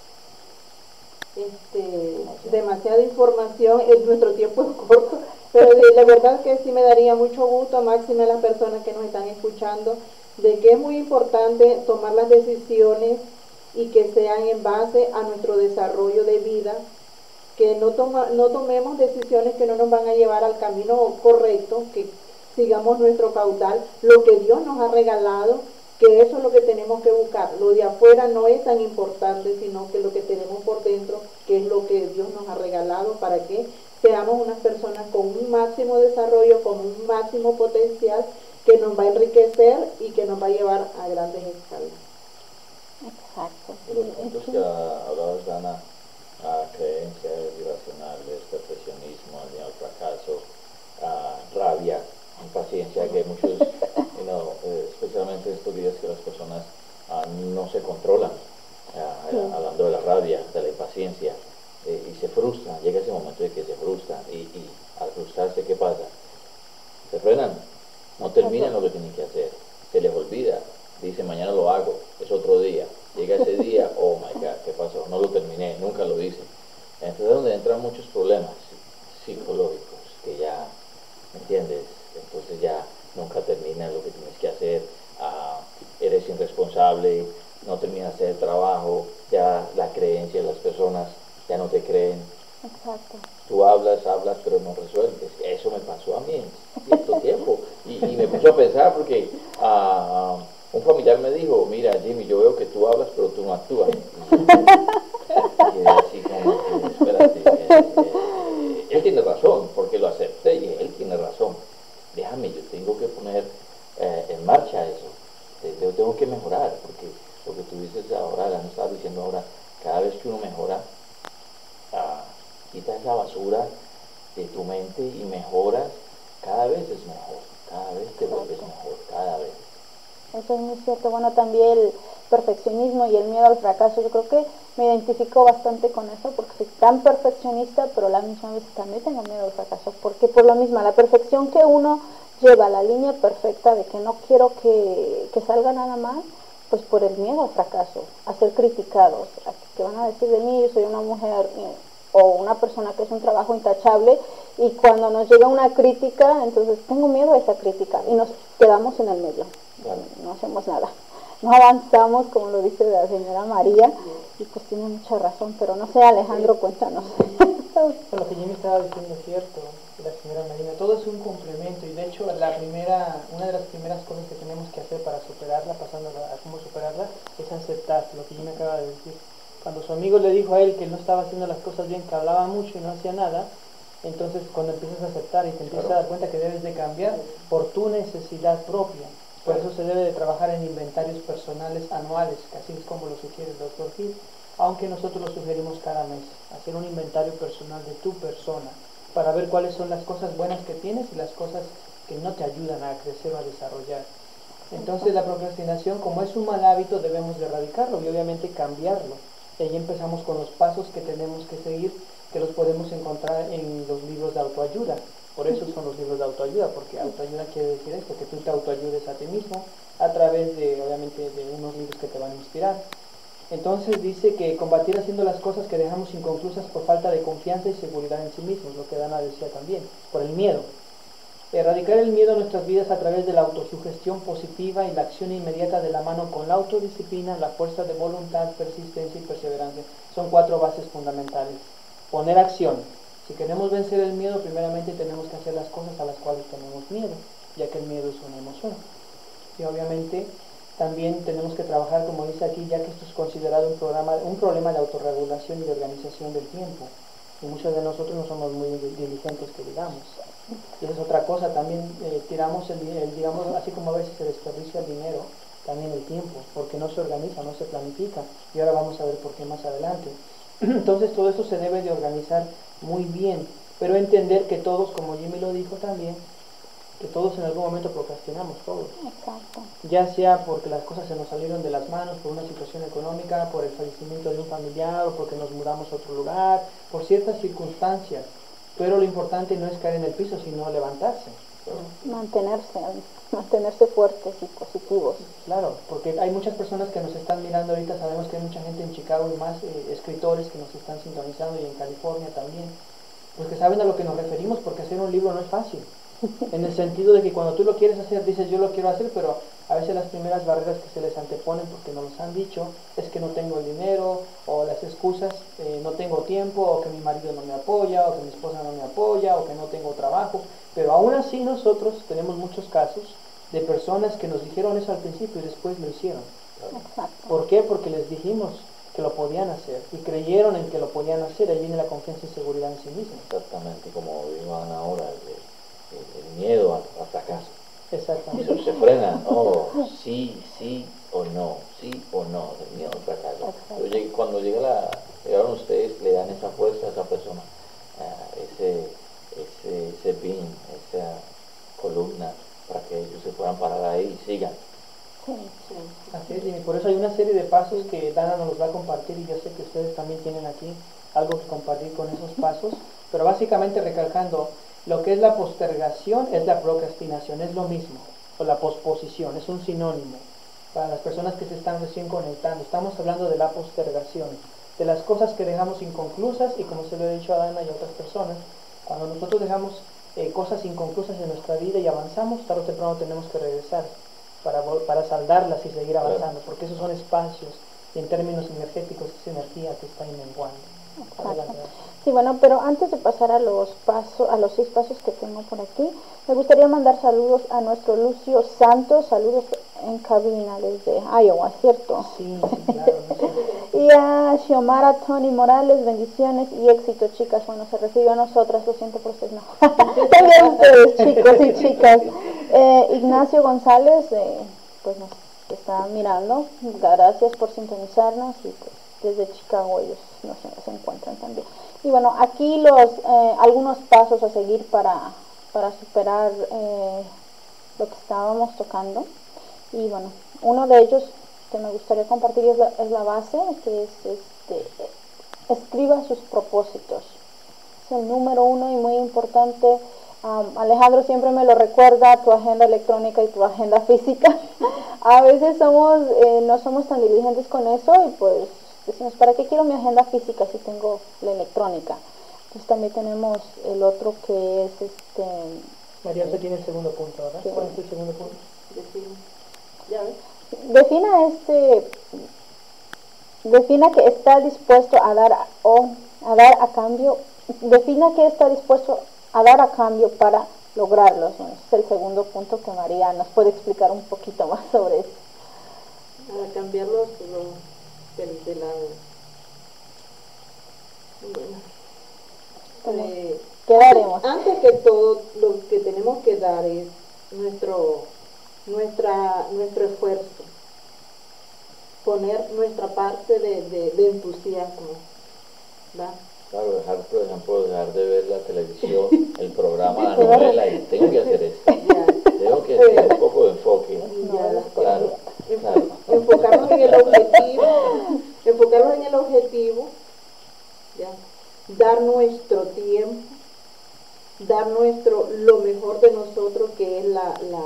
Este, demasiada información, en nuestro tiempo es corto, pero de, la verdad que sí me daría mucho gusto, máxime a las personas que nos están escuchando, de que es muy importante tomar las decisiones y que sean en base a nuestro desarrollo de vida, que no, toma, no tomemos decisiones que no nos van a llevar al camino correcto, que sigamos nuestro caudal, lo que Dios nos ha regalado, que eso es lo que tenemos que buscar. Lo de afuera no es tan importante, sino que lo que tenemos por dentro, que es lo que Dios nos ha regalado para que seamos unas personas con un máximo desarrollo, con un máximo potencial, que nos va a enriquecer y que nos va a llevar a grandes escalas. Exacto. Los puntos que hablabas, Dana, a creencias irracionales, perfeccionismo, miedo al fracaso, a rabia, impaciencia, que muchos, you know, eh, especialmente estos días que las personas uh, no se controlan, uh, sí. Hablando de la rabia, de la impaciencia, eh, y se frustran, llega ese momento de que se frustran, y, y al frustrarse, ¿qué pasa? Se frenan, no terminan lo que tienen que hacer, se les olvida, dicen mañana lo hago, terminas de hacer el trabajo, ya la creencia de las personas ya no te creen. Exacto. Tú hablas, hablas, pero no resuelves. Eso me pasó a mí en cierto tiempo. Y, y me puso a pensar porque uh, un familiar me dijo, mira Jimmy, yo veo que tú hablas, pero tú no actúas. Y, y así como que, espérate, eh, eh, él tiene razón, porque lo acepté y él tiene razón. Déjame, yo tengo que poner eh, en marcha eso. Yo tengo que mejorar, porque lo que tú dices ahora, la estás diciendo ahora, cada vez que uno mejora, uh, quitas esa basura de tu mente y mejoras, cada vez es mejor, cada vez te vuelves mejor, cada vez. Eso es muy cierto. Bueno, también el perfeccionismo y el miedo al fracaso, yo creo que me identifico bastante con eso, porque soy tan perfeccionista, pero a la misma vez también tengo miedo al fracaso, porque por lo mismo, la perfección que uno lleva, la línea perfecta de que no quiero que, que salga nada mal, pues por el miedo al fracaso, a ser criticados, a que van a decir de mí, yo soy una mujer eh, o una persona que es un trabajo intachable, y cuando nos llega una crítica, entonces tengo miedo a esa crítica y nos quedamos en el medio, Claro. No hacemos nada, no avanzamos, como lo dice la señora María, y pues tiene mucha razón, pero no sé, Alejandro, cuéntanos. Lo que Jimmy estaba diciendo es cierto, la señora Marina, todo es un complemento, y de hecho la primera, una de las primeras cosas que tenemos que hacer para superarla, pasando a cómo superarla, es aceptar lo que Jimmy acaba de decir. Cuando su amigo le dijo a él que no estaba haciendo las cosas bien, que hablaba mucho y no hacía nada, entonces cuando empiezas a aceptar y te empiezas claro. a dar cuenta que debes de cambiar por tu necesidad propia. Por eso se debe de trabajar en inventarios personales anuales, que así es como lo sugiere el doctor Hill, aunque nosotros lo sugerimos cada mes, hacer un inventario personal de tu persona, para ver cuáles son las cosas buenas que tienes y las cosas que no te ayudan a crecer o a desarrollar. Entonces la procrastinación, como es un mal hábito, debemos de erradicarlo y obviamente cambiarlo. Y ahí empezamos con los pasos que tenemos que seguir, que los podemos encontrar en los libros de autoayuda. Por eso son los libros de autoayuda, porque autoayuda quiere decir esto, que tú te autoayudes a ti mismo a través de, obviamente, de unos libros que te van a inspirar. Entonces dice que combatir haciendo las cosas que dejamos inconclusas por falta de confianza y seguridad en sí mismos, lo que Dana decía también, por el miedo. Erradicar el miedo en nuestras vidas a través de la autosugestión positiva y la acción inmediata de la mano con la autodisciplina, la fuerza de voluntad, persistencia y perseverancia. Son cuatro bases fundamentales. Poner acción. Si queremos vencer el miedo, primeramente tenemos que hacer las cosas a las cuales tenemos miedo, ya que el miedo es una emoción. Y obviamente también tenemos que trabajar, como dice aquí, ya que esto es considerado un, programa, un problema de autorregulación y de organización del tiempo. Y muchos de nosotros no somos muy diligentes, que digamos. Y esa es otra cosa, también eh, tiramos el, el, digamos, así como a veces se desperdicia el dinero, también el tiempo, porque no se organiza, no se planifica. Y ahora vamos a ver por qué más adelante. Entonces todo esto se debe de organizar muy bien, pero entender que todos, como Jimmy lo dijo también, que todos en algún momento procrastinamos, todos. Exacto. Ya sea porque las cosas se nos salieron de las manos, por una situación económica, por el fallecimiento de un familiar, o porque nos mudamos a otro lugar, por ciertas circunstancias. Pero lo importante no es caer en el piso, sino levantarse. Mantenerse, mantenerse fuertes y positivos. Claro, porque hay muchas personas que nos están mirando ahorita, sabemos que hay mucha gente en Chicago y más eh, escritores que nos están sintonizando, y en California también, pues que saben a lo que nos referimos, porque hacer un libro no es fácil. En el sentido de que cuando tú lo quieres hacer, dices yo lo quiero hacer, pero a veces las primeras barreras que se les anteponen, porque nos los han dicho, es que no tengo el dinero, o las excusas, eh, no tengo tiempo, o que mi marido no me apoya, o que mi esposa no me apoya, o que no tengo trabajo. Pero aún así nosotros tenemos muchos casos de personas que nos dijeron eso al principio y después lo hicieron. Exacto. ¿Por qué? Porque les dijimos que lo podían hacer y creyeron en que lo podían hacer. Ahí viene la confianza y seguridad en sí mismos. Exactamente, como digan ahora, el, el, el miedo al, al fracaso. Exactamente. Eso se frena, oh, sí, sí o no, sí o no, el miedo al fracaso. Oye, cuando llega la, llegaron ustedes, le dan esa fuerza a esa persona, uh, ese, ese, ese pin, esa columna, para que ellos se puedan parar ahí y sigan. Sí, sí. Así es, y por eso hay una serie de pasos que Dana nos los va a compartir, y yo sé que ustedes también tienen aquí algo que compartir con esos pasos, pero básicamente recalcando, lo que es la postergación es la procrastinación, es lo mismo, o la posposición, es un sinónimo. Para las personas que se están recién conectando, estamos hablando de la postergación, de las cosas que dejamos inconclusas, y como se lo he dicho a Dana y a otras personas, cuando nosotros dejamos eh, cosas inconclusas en nuestra vida y avanzamos, tarde o temprano tenemos que regresar para, para saldarlas y seguir avanzando, porque esos son espacios y en términos energéticos es energía que está menguando. Exacto. Sí, bueno, pero antes de pasar a los pasos, a los seis pasos que tengo por aquí, me gustaría mandar saludos a nuestro Lucio Santos, saludos en cabina desde Iowa, ¿cierto? Sí, sí, claro. Sí. Y a Xiomara Tony Morales, bendiciones y éxito, chicas. Bueno, se refirió a nosotras, lo siento por ustedes, no. También ustedes, chicos y chicas. Eh, Ignacio González, eh, pues nos está mirando, gracias por sintonizarnos y pues desde Chicago ellos no se, se encuentran también. Y bueno, aquí los eh, algunos pasos a seguir para, para superar eh, lo que estábamos tocando. Y bueno, uno de ellos que me gustaría compartir es la, es la base, que es este, escriba sus propósitos. Es el número uno y muy importante. Um, Alejandro siempre me lo recuerda, tu agenda electrónica y tu agenda física. A veces somos eh, no somos tan diligentes con eso y pues decimos, ¿para qué quiero mi agenda física si tengo la electrónica? Entonces también tenemos el otro que es este... María, usted tiene el segundo punto, ¿verdad? Sí. ¿Cuál es el segundo punto? Defina. ¿Ya ves? Defina este... Defina que está dispuesto a dar a, o a dar a cambio... Defina que está dispuesto a dar a cambio para lograrlo. Bueno, ese es el segundo punto que María nos puede explicar un poquito más sobre eso. Para cambiar los... los de, de la... Bueno, eh, ¿qué daremos? Antes que todo, lo que tenemos que dar es nuestro, nuestra, nuestro esfuerzo, poner nuestra parte de, de, de entusiasmo, ¿va? Claro, dejar, por ejemplo, dejar de ver la televisión, el programa, la novela, y tengo que hacer esto. Ya. Tengo que hacer un poco de enfoque. Ya. Claro, claro. Enfocarnos en el objetivo, enfocarnos en el objetivo, ¿ya? Dar nuestro tiempo, dar nuestro, lo mejor de nosotros, que es la, la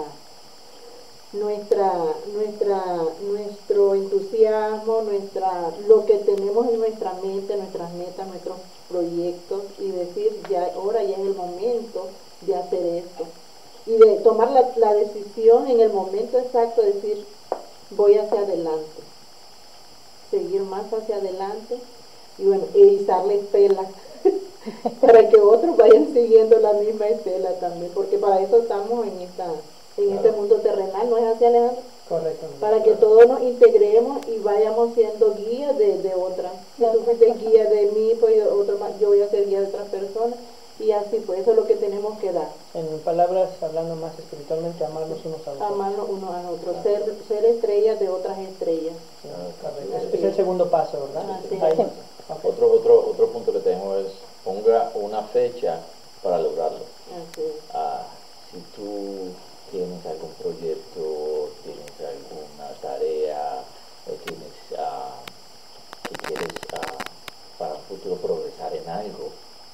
nuestra, nuestra, nuestro entusiasmo, nuestra, lo que tenemos en nuestra mente, nuestras metas, nuestros proyectos, y decir, ya, ahora ya es el momento de hacer esto. Y de tomar la, la decisión en el momento exacto, de decir, voy hacia adelante, seguir más hacia adelante, y bueno, erizarle estela para que otros vayan siguiendo la misma estela también, porque para eso estamos en esta en claro. este mundo terrenal, ¿no es así, Alejandro? Correcto. Para que todos nos integremos y vayamos siendo guías de, de otras. Si tú fuiste guía de mí, pues yo, otro más, yo voy a ser guía de otras personas, y así, pues eso es lo que tenemos que dar. En palabras, hablando más espiritualmente, amarnos unos a otros. Amarnos unos a otros, ser, ser estrellas de otras estrellas. Sí, es, es el segundo paso, ¿verdad? Así Ahí. es. Okay. Otro, otro, otro punto que tenemos es, ponga una fecha para lograrlo. Así es. Ah, si tú tienes algún proyecto, tienes alguna tarea, o tienes, uh, si quieres uh, para un futuro progresar en algo,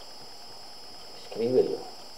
escríbelo.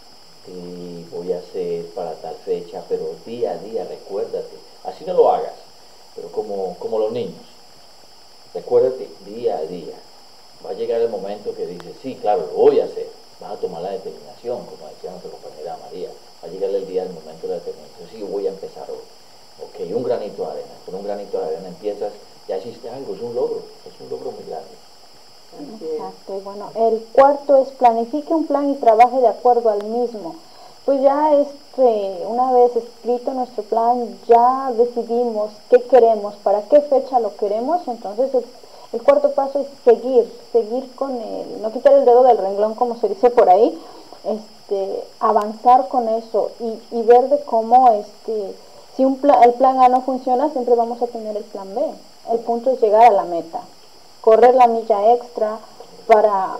Y voy a hacer para tal fecha, pero día a día recuérdate. Así no lo hagas, pero como, como los niños. Recuérdate día a día. Va a llegar el momento que dices, sí, claro, lo voy a hacer. Vas a tomar la determinación, como decía nuestra compañera María. Va a llegar el día, el momento de la determinación. Sí, voy a empezar hoy. Ok, un granito de arena. Con un granito de arena empiezas, ya hiciste algo, es un logro. Es un logro muy grande. Exacto. Y bueno, el cuarto es planifique un plan y trabaje de acuerdo al mismo. Pues ya este, una vez escrito nuestro plan, ya decidimos qué queremos, para qué fecha lo queremos. Entonces el, el cuarto paso es seguir, seguir con el, no quitar el dedo del renglón como se dice por ahí, este, avanzar con eso y, y ver de cómo este, si un plan, el plan A no funciona, siempre vamos a tener el plan B. El punto es llegar a la meta, correr la milla extra para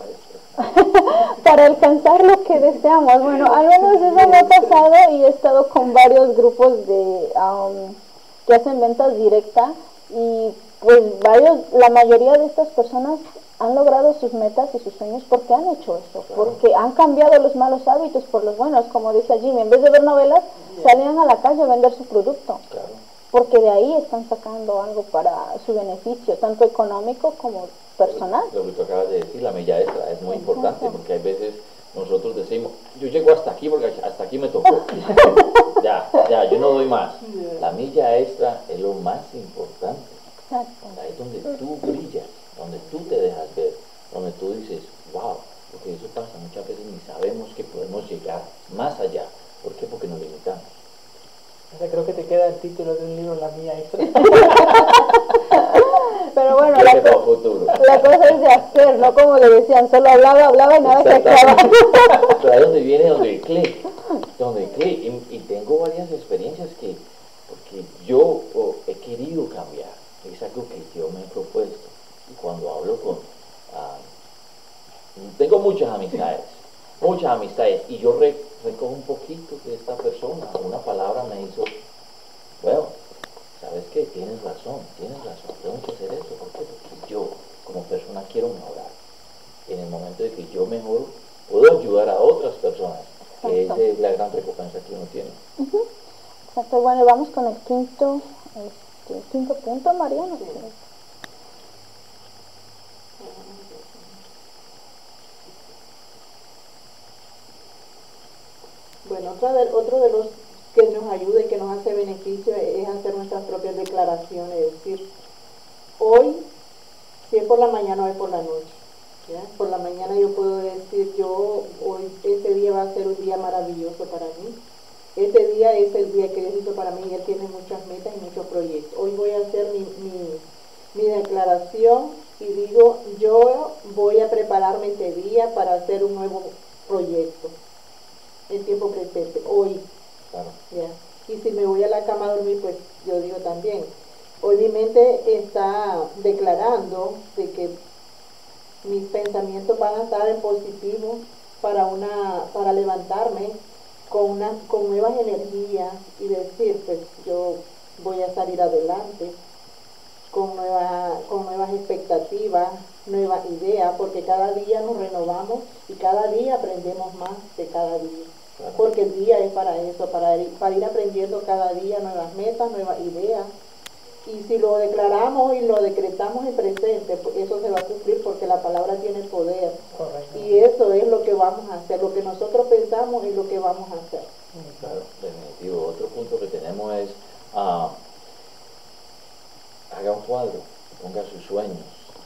para alcanzar lo que deseamos. Bueno, al menos eso me ha pasado y he estado con varios grupos de um, que hacen ventas directas y pues varios, la mayoría de estas personas han logrado sus metas y sus sueños porque han hecho eso, porque han cambiado los malos hábitos por los buenos, como decía Jimmy, en vez de ver novelas, salían a la calle a vender su producto. Claro. Porque de ahí están sacando algo para su beneficio, tanto económico como personal. Lo que tú acabas de decir, la milla extra, es muy importante, porque hay veces nosotros decimos, yo llego hasta aquí porque hasta aquí me tocó. ya, ya, yo no doy más. La milla extra es lo más importante. Exacto. Ahí es donde tú brillas, donde tú te dejas ver, donde tú dices, wow, porque eso pasa muchas veces ni sabemos que podemos llegar más allá. ¿Por qué? Porque nos limitamos. O sea, creo que te queda el título de un libro, La Mía Extra. Pero bueno, Yo la, que para co- futuro. la cosa es de hacer, no como le decían, solo hablaba, hablaba y nada se acaba. Pero ahí es donde viene donde el clic, donde el clic. Y, y tengo varias experiencias que, porque yo oh, he querido cambiar, es algo que yo me he propuesto. Y cuando hablo con, ah, tengo muchas amistades, muchas amistades, y yo re, recojo un poquito de esta persona, una palabra me hizo, bueno, ¿sabes qué? Tienes razón, tienes razón, tengo que hacer eso, ¿por qué? Porque yo, como persona, quiero mejorar. En el momento de que yo mejoro, puedo ayudar a otras personas, que esa es la gran recompensa que uno tiene. Uh-huh. Exacto, bueno, vamos con el quinto, este, quinto punto, Mariana. Sí. Bueno, otra de, otro de los que nos ayuda y que nos hace beneficio es hacer nuestras propias declaraciones, es decir, hoy, si es por la mañana o es por la noche. ¿Ya? Por la mañana yo puedo decir, yo hoy, este día va a ser un día maravilloso para mí. Este día es el día que Dios hizo para mí y Él tiene muchas metas y muchos proyectos. Hoy voy a hacer mi, mi, mi declaración y digo, yo voy a prepararme ese día para hacer un nuevo proyecto. En tiempo presente, hoy. Claro. ¿Ya? Y si me voy a la cama a dormir, pues yo digo también, hoy mi mente está declarando de que mis pensamientos van a estar en positivo para una para levantarme con una con nuevas energías y decir, pues yo voy a salir adelante con nueva, con nuevas expectativas, nuevas ideas, porque cada día nos renovamos y cada día aprendemos más de cada día. Claro. Porque el día es para eso, para ir, para ir aprendiendo cada día nuevas metas, nuevas ideas. Y si lo declaramos y lo decretamos en presente, pues eso se va a cumplir porque la palabra tiene poder. Correcto. Y eso es lo que vamos a hacer, lo que nosotros pensamos es lo que vamos a hacer. Claro, definitivo. Otro punto que tenemos es, uh, haga un cuadro, ponga sus sueños,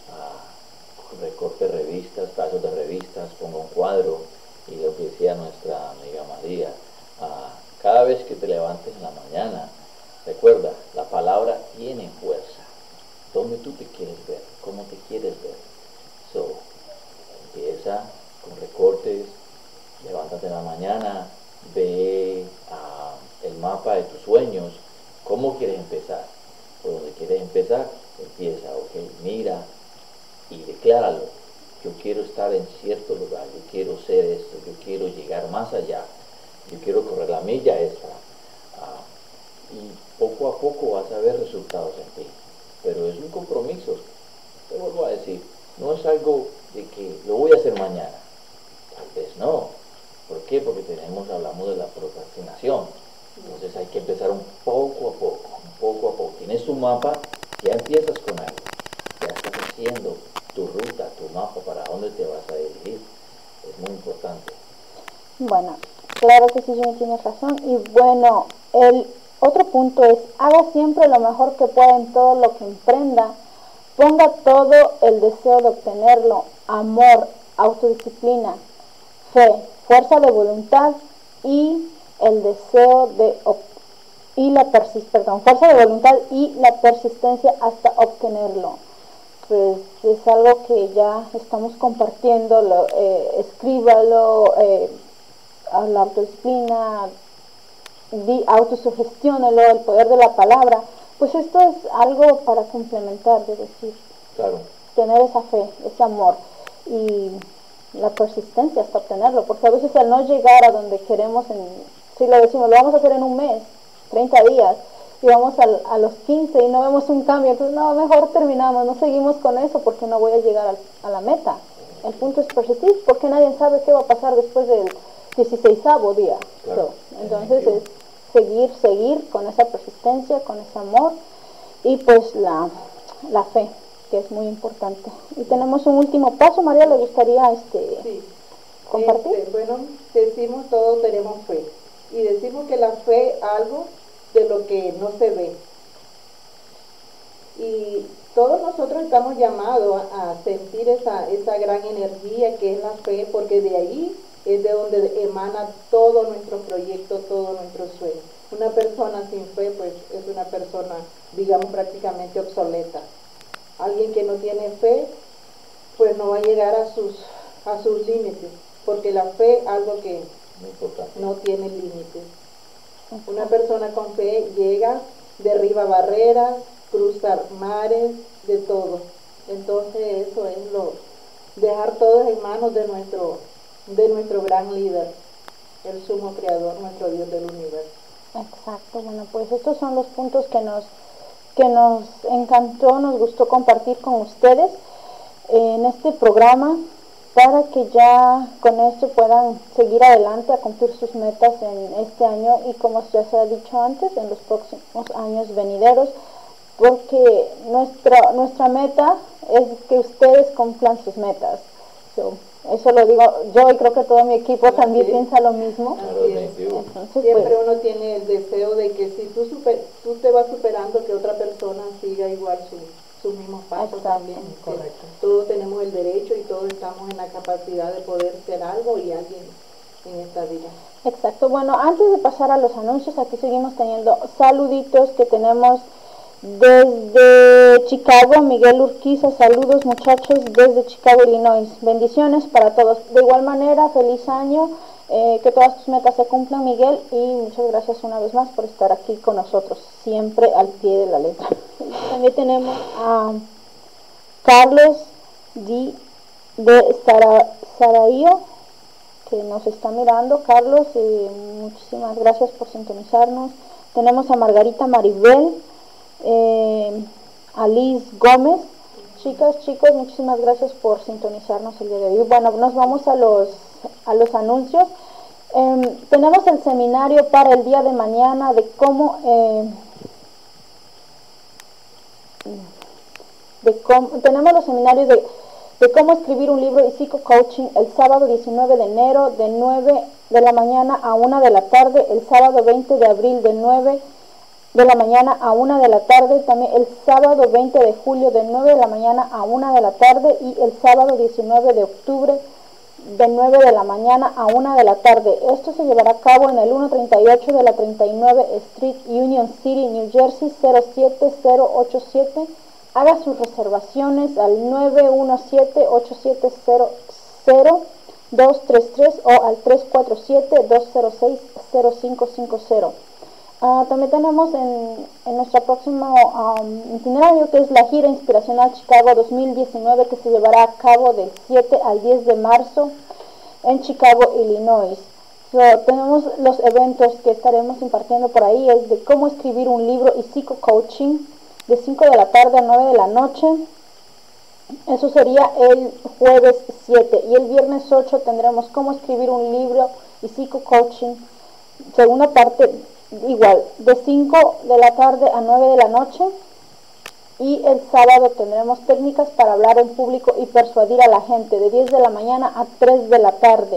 uh, recorte revistas, pedazos de revistas, ponga un cuadro. Y lo que decía nuestra amiga María, uh, cada vez que te levantes en la mañana, recuerda, la palabra tiene fuerza. ¿Dónde tú te quieres ver? ¿Cómo te quieres ver? So, empieza con recortes, levántate en la mañana, ve uh, el mapa de tus sueños, ¿cómo quieres empezar? Por donde quieres empezar, empieza, ok, mira y decláralo. Yo quiero estar en cierto lugar, yo quiero ser esto, yo quiero llegar más allá, yo quiero correr la milla extra. Uh, y poco a poco vas a ver resultados en ti, pero es un compromiso. Te vuelvo a decir, no es algo de que lo voy a hacer mañana, tal vez no. ¿Por qué? Porque tenemos, hablamos de la procrastinación, entonces hay que empezar un poco a poco, un poco a poco. Tienes tu mapa, ya empiezas con algo, ya estás haciendo tu ruta, tu mapa, para dónde te vas a dirigir, es muy importante. Bueno, claro que sí, Jimmy, tienes razón. Y bueno, el otro punto es, haga siempre lo mejor que pueda en todo lo que emprenda, ponga todo el deseo de obtenerlo, amor, autodisciplina, fe, fuerza de voluntad y el deseo de y la persis perdón, fuerza de voluntad y la persistencia hasta obtenerlo. Pues es algo que ya estamos compartiendo, lo, eh, escríbalo, eh, a la autodisciplina, autosugestiónelo, el poder de la palabra, pues esto es algo para complementar, de decir, claro, tener esa fe, ese amor y la persistencia hasta obtenerlo, porque a veces al no llegar a donde queremos, en, si lo decimos, lo vamos a hacer en un mes, treinta días, y vamos al, a los quince y no vemos un cambio, entonces no, mejor terminamos, no seguimos con eso porque no voy a llegar al, a la meta. El punto es persistir, porque nadie sabe qué va a pasar después del dieciseisavo día. Claro. So, entonces es seguir, seguir con esa persistencia, con ese amor y pues la, la fe, que es muy importante. Y tenemos un último paso, María, ¿le gustaría este sí. compartir? Este, bueno, decimos todos tenemos fe y decimos que la fe es algo de lo que no se ve. Y todos nosotros estamos llamados a, a sentir esa, esa gran energía que es la fe, porque de ahí es de donde emana todo nuestro proyecto, todo nuestro sueño. Una persona sin fe, pues es una persona, digamos, prácticamente obsoleta. Alguien que no tiene fe, pues no va a llegar a sus, a sus límites, porque la fe es algo que no tiene límites. Una persona con fe llega, derriba barreras, cruza mares, de todo. Entonces eso es lo, dejar todo en manos de nuestro, de nuestro gran líder, el sumo creador, nuestro Dios del universo. Exacto, bueno, pues estos son los puntos que nos, que nos encantó, nos gustó compartir con ustedes en este programa, para que ya con esto puedan seguir adelante a cumplir sus metas en este año y, como ya se ha dicho antes, en los próximos años venideros, porque nuestra, nuestra meta es que ustedes cumplan sus metas. So, eso lo digo yo y creo que todo mi equipo Así también es. piensa lo mismo. Entonces, siempre pues, uno tiene el deseo de que si tú, super, tú te vas superando, que otra persona siga igual su, sus mismos pasos. Exacto. También. Correcto. Todos tenemos el derecho y todos estamos en la capacidad de poder ser algo y alguien en esta vida. Exacto. Bueno, antes de pasar a los anuncios, aquí seguimos teniendo saluditos que tenemos desde Chicago. Miguel Urquiza, saludos muchachos desde Chicago, Illinois. Bendiciones para todos. De igual manera, feliz año, eh, que todas tus metas se cumplan, Miguel, y muchas gracias una vez más por estar aquí con nosotros, siempre al pie de la letra. También tenemos a Carlos Di de Sara, Saraío, que nos está mirando. Carlos, eh, muchísimas gracias por sintonizarnos. Tenemos a Margarita Maribel, eh, a Liz Gómez. Chicas, chicos, muchísimas gracias por sintonizarnos el día de hoy. Bueno, nos vamos a los, a los anuncios. Eh, tenemos el seminario para el día de mañana de cómo... Eh, de cómo tenemos los seminarios de, de cómo escribir un libro y psico-coaching el sábado diecinueve de enero de nueve de la mañana a una de la tarde, el sábado veinte de abril de nueve de la mañana a una de la tarde, también el sábado veinte de julio de nueve de la mañana a una de la tarde y el sábado diecinueve de octubre de nueve de la mañana a una de la tarde. Esto se llevará a cabo en el ciento treinta y ocho de la treinta y nueve Street, Union City, New Jersey, cero siete cero ocho siete. Haga sus reservaciones al nueve uno siete, ocho siete cero cero, dos tres tres o al tres cuatro siete, dos cero seis, cero cinco cinco cero. Uh, también tenemos en, en nuestro próximo um, itinerario, que es la gira inspiracional Chicago dos mil diecinueve, que se llevará a cabo del siete al diez de marzo en Chicago, Illinois. So, tenemos los eventos que estaremos impartiendo por ahí, es de cómo escribir un libro y psico-coaching, de cinco de la tarde a nueve de la noche. Eso sería el jueves siete. Y el viernes ocho tendremos cómo escribir un libro y psico-coaching, segunda parte, igual, de cinco de la tarde a nueve de la noche. Y el sábado tendremos técnicas para hablar en público y persuadir a la gente, de diez de la mañana a tres de la tarde.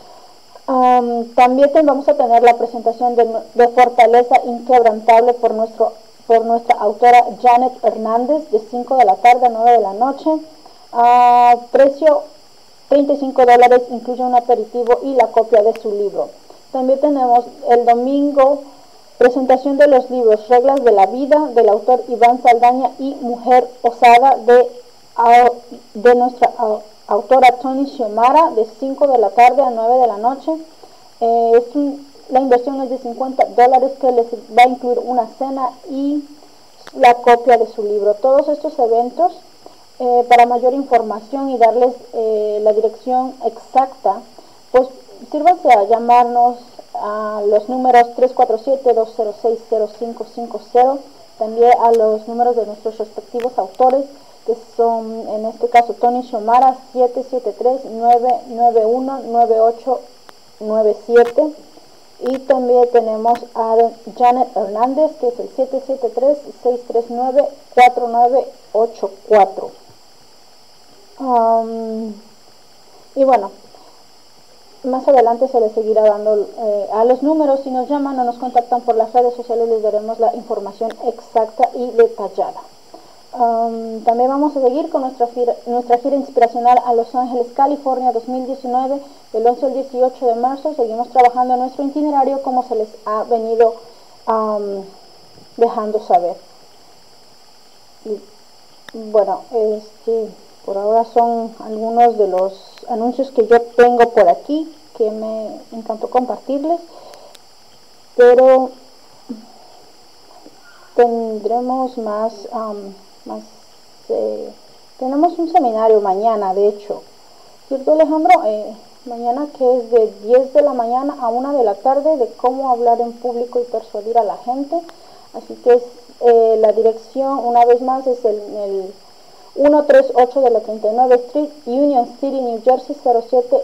Um, también vamos a tener la presentación de, de Fortaleza Inquebrantable por nuestro por nuestra autora Janet Hernández, de cinco de la tarde a nueve de la noche. A uh, precio treinta y cinco dólares, incluye un aperitivo y la copia de su libro. También tenemos el domingo presentación de los libros Reglas de la Vida, del autor Iván Saldaña, y Mujer Osada, de, uh, de nuestra uh, autora Tony Xiomara, de cinco de la tarde a nueve de la noche. Eh, es un La inversión es de cincuenta dólares, que les va a incluir una cena y la copia de su libro. Todos estos eventos, eh, para mayor información y darles eh, la dirección exacta, pues sírvanse a llamarnos a los números tres cuatro siete, dos cero seis, cero cinco cinco cero, también a los números de nuestros respectivos autores, que son en este caso Tony Xiomara, siete siete tres, nueve nueve uno, nueve ocho nueve siete. Y también tenemos a Janet Hernández, que es el siete siete tres, seis tres nueve, cuatro nueve ocho cuatro. Um, y bueno, más adelante se les seguirá dando eh, a los números. Si nos llaman o nos contactan por las redes sociales, les daremos la información exacta y detallada. Um, también vamos a seguir con nuestra gira, nuestra gira inspiracional a Los Ángeles, California dos mil diecinueve, del once al dieciocho de marzo. Seguimos trabajando en nuestro itinerario como se les ha venido um, dejando saber. Y, bueno, este, por ahora son algunos de los anuncios que yo tengo por aquí que me encantó compartirles, pero tendremos más, um, más eh, tenemos un seminario mañana, de hecho, ¿cierto, Alejandro? Eh, mañana, que es de diez de la mañana a una de la tarde, de cómo hablar en público y persuadir a la gente. Así que es, eh, la dirección, una vez más, es el, el ciento treinta y ocho de la treinta y nueve Street, Union City, New Jersey, cero siete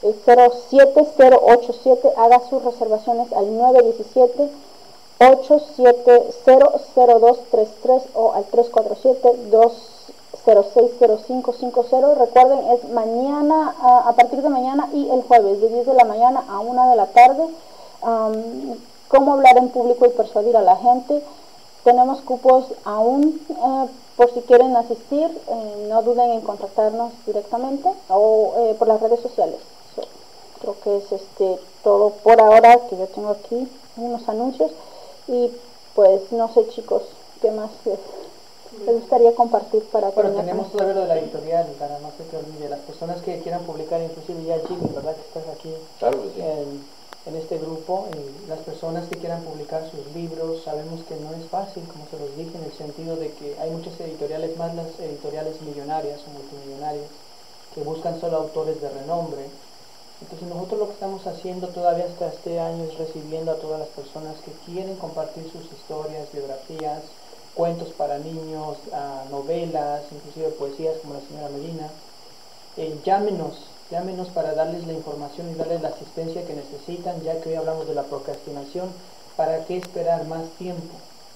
cero ocho siete. Haga sus reservaciones al nueve uno siete, ocho siete cero, cero dos tres tres o al tres cuatro siete, dos cero seis cero cinco cinco cero. Recuerden, es mañana, a, a partir de mañana y el jueves, de diez de la mañana a una de la tarde. Um, cómo hablar en público y persuadir a la gente. Tenemos cupos aún, eh, por si quieren asistir. Eh, no duden en contactarnos directamente o eh, por las redes sociales. So, creo que es este todo por ahora, que yo tengo aquí unos anuncios. Y pues no sé, chicos, ¿qué más les, les gustaría compartir para Bueno, terminar? tenemos todavía lo de la editorial, para no se te olvide, las personas que quieran publicar, inclusive ya Jimmy, ¿verdad? Que estás aquí Claro que sí. en, en este grupo, y las personas que quieran publicar sus libros, sabemos que no es fácil, como se los dije, en el sentido de que hay muchas editoriales, más las editoriales millonarias o multimillonarias, que buscan solo autores de renombre. Entonces nosotros lo que estamos haciendo todavía hasta este año es recibiendo a todas las personas que quieren compartir sus historias, biografías, cuentos para niños, uh, novelas, inclusive poesías como la señora Medina. Eh, llámenos, llámenos para darles la información y darles la asistencia que necesitan, ya que hoy hablamos de la procrastinación. ¿Para qué esperar más tiempo?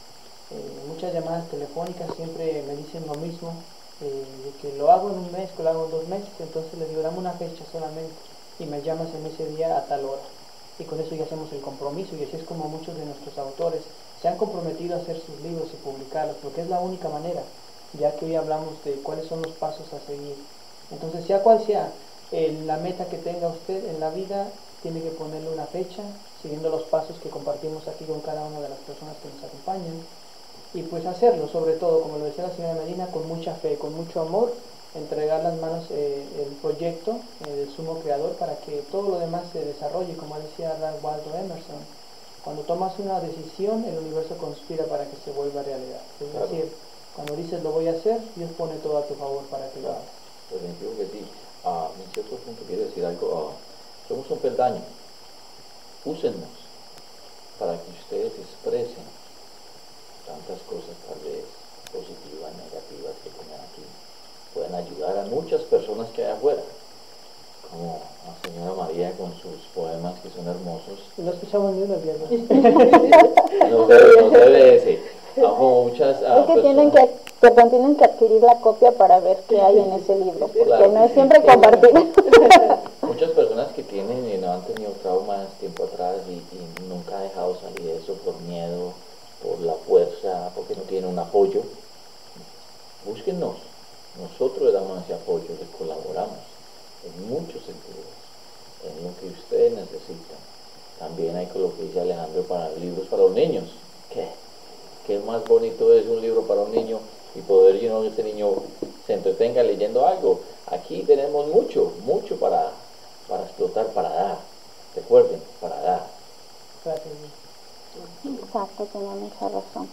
Eh, muchas llamadas telefónicas siempre me dicen lo mismo, eh, de que lo hago en un mes, que lo hago en dos meses, entonces les digo, dame una fecha solamente y me llamas en ese día a tal hora. Y con eso ya hacemos el compromiso, y así es como muchos de nuestros autores se han comprometido a hacer sus libros y publicarlos, porque es la única manera, ya que hoy hablamos de cuáles son los pasos a seguir. Entonces, sea cual sea eh, la meta que tenga usted en la vida, tiene que ponerle una fecha, siguiendo los pasos que compartimos aquí con cada una de las personas que nos acompañan, y pues hacerlo, sobre todo, como lo decía la señora Medina, con mucha fe, con mucho amor, entregar las manos eh, el proyecto eh, del sumo creador para que todo lo demás se desarrolle, como decía Ralph Waldo Emerson. Cuando tomas una decisión, el universo conspira para que se vuelva realidad. Es Claro. decir, cuando dices lo voy a hacer, Dios pone todo a tu favor para que lo hagas. Definitivo que sí. Uh, en cierto punto quiero decir algo. Uh, somos un peldaño. Úsennos para que ustedes expresen tantas cosas, tal vez positivas, negativas, que tengan aquí. Pueden ayudar a muchas personas que hay afuera, como la señora María con sus poemas que son hermosos. No escuchamos ni uno el viernes. No se, no se ve ese. Como muchas uh, Es que tienen que, que tienen que adquirir la copia para ver qué hay en ese libro, porque Claro, no es sí, siempre sí, compartir. Muchas personas que tienen y no han tenido traumas tiempo atrás y, y nunca han dejado salir eso por miedo, por la fuerza, porque no tienen un apoyo. Búsquennos. Nosotros le damos ese apoyo, les colaboramos en muchos sentidos, en lo que ustedes necesitan. También hay con lo que dice Alejandro para libros para los niños. ¿Qué? ¿Qué más bonito es un libro para un niño y poder, you know, ese niño se entretenga leyendo algo? Aquí tenemos mucho, mucho para, para explotar, para dar. Recuerden, para dar. Gracias. Exacto, tiene mucha razón.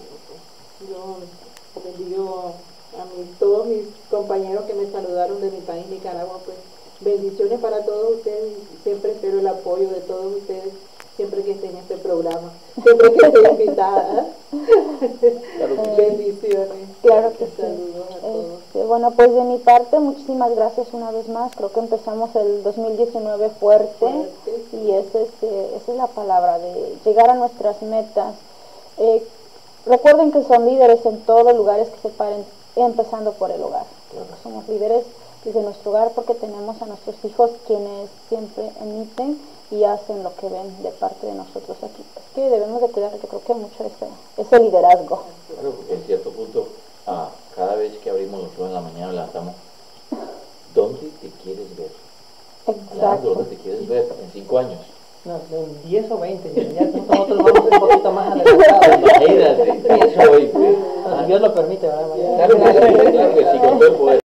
Yo bendigo a mis, todos mis compañeros que me saludaron de mi país, Nicaragua, pues bendiciones para todos ustedes. Siempre espero el apoyo de todos ustedes, siempre que esté en este programa, siempre que esté invitada. Claro que sí. Bendiciones. Claro que sí. Saludos a todos. Este, bueno, pues de mi parte, muchísimas gracias una vez más. Creo que empezamos el dos mil diecinueve fuerte, Fuerte. y es este, esa es la palabra, de llegar a nuestras metas. Eh, recuerden que son líderes en todos los lugares que se paren, empezando por el hogar. Claro. Somos líderes desde nuestro hogar porque tenemos a nuestros hijos, quienes siempre emiten y hacen lo que ven de parte de nosotros aquí. Es que debemos de cuidar, yo creo que mucho ese, ese liderazgo. Claro, porque en cierto punto, ah, cada vez que abrimos los ojos en la mañana levantamos, ¿dónde te quieres ver? Alejandro, Exacto. ¿dónde te quieres ver en cinco años? No, en diez o veinte, ya nosotros vamos un poquito más adelantados. Imagínate, diez o veinte. Si Dios lo permite, ¿verdad, María? Claro que sí, claro que sí, con todo el poder.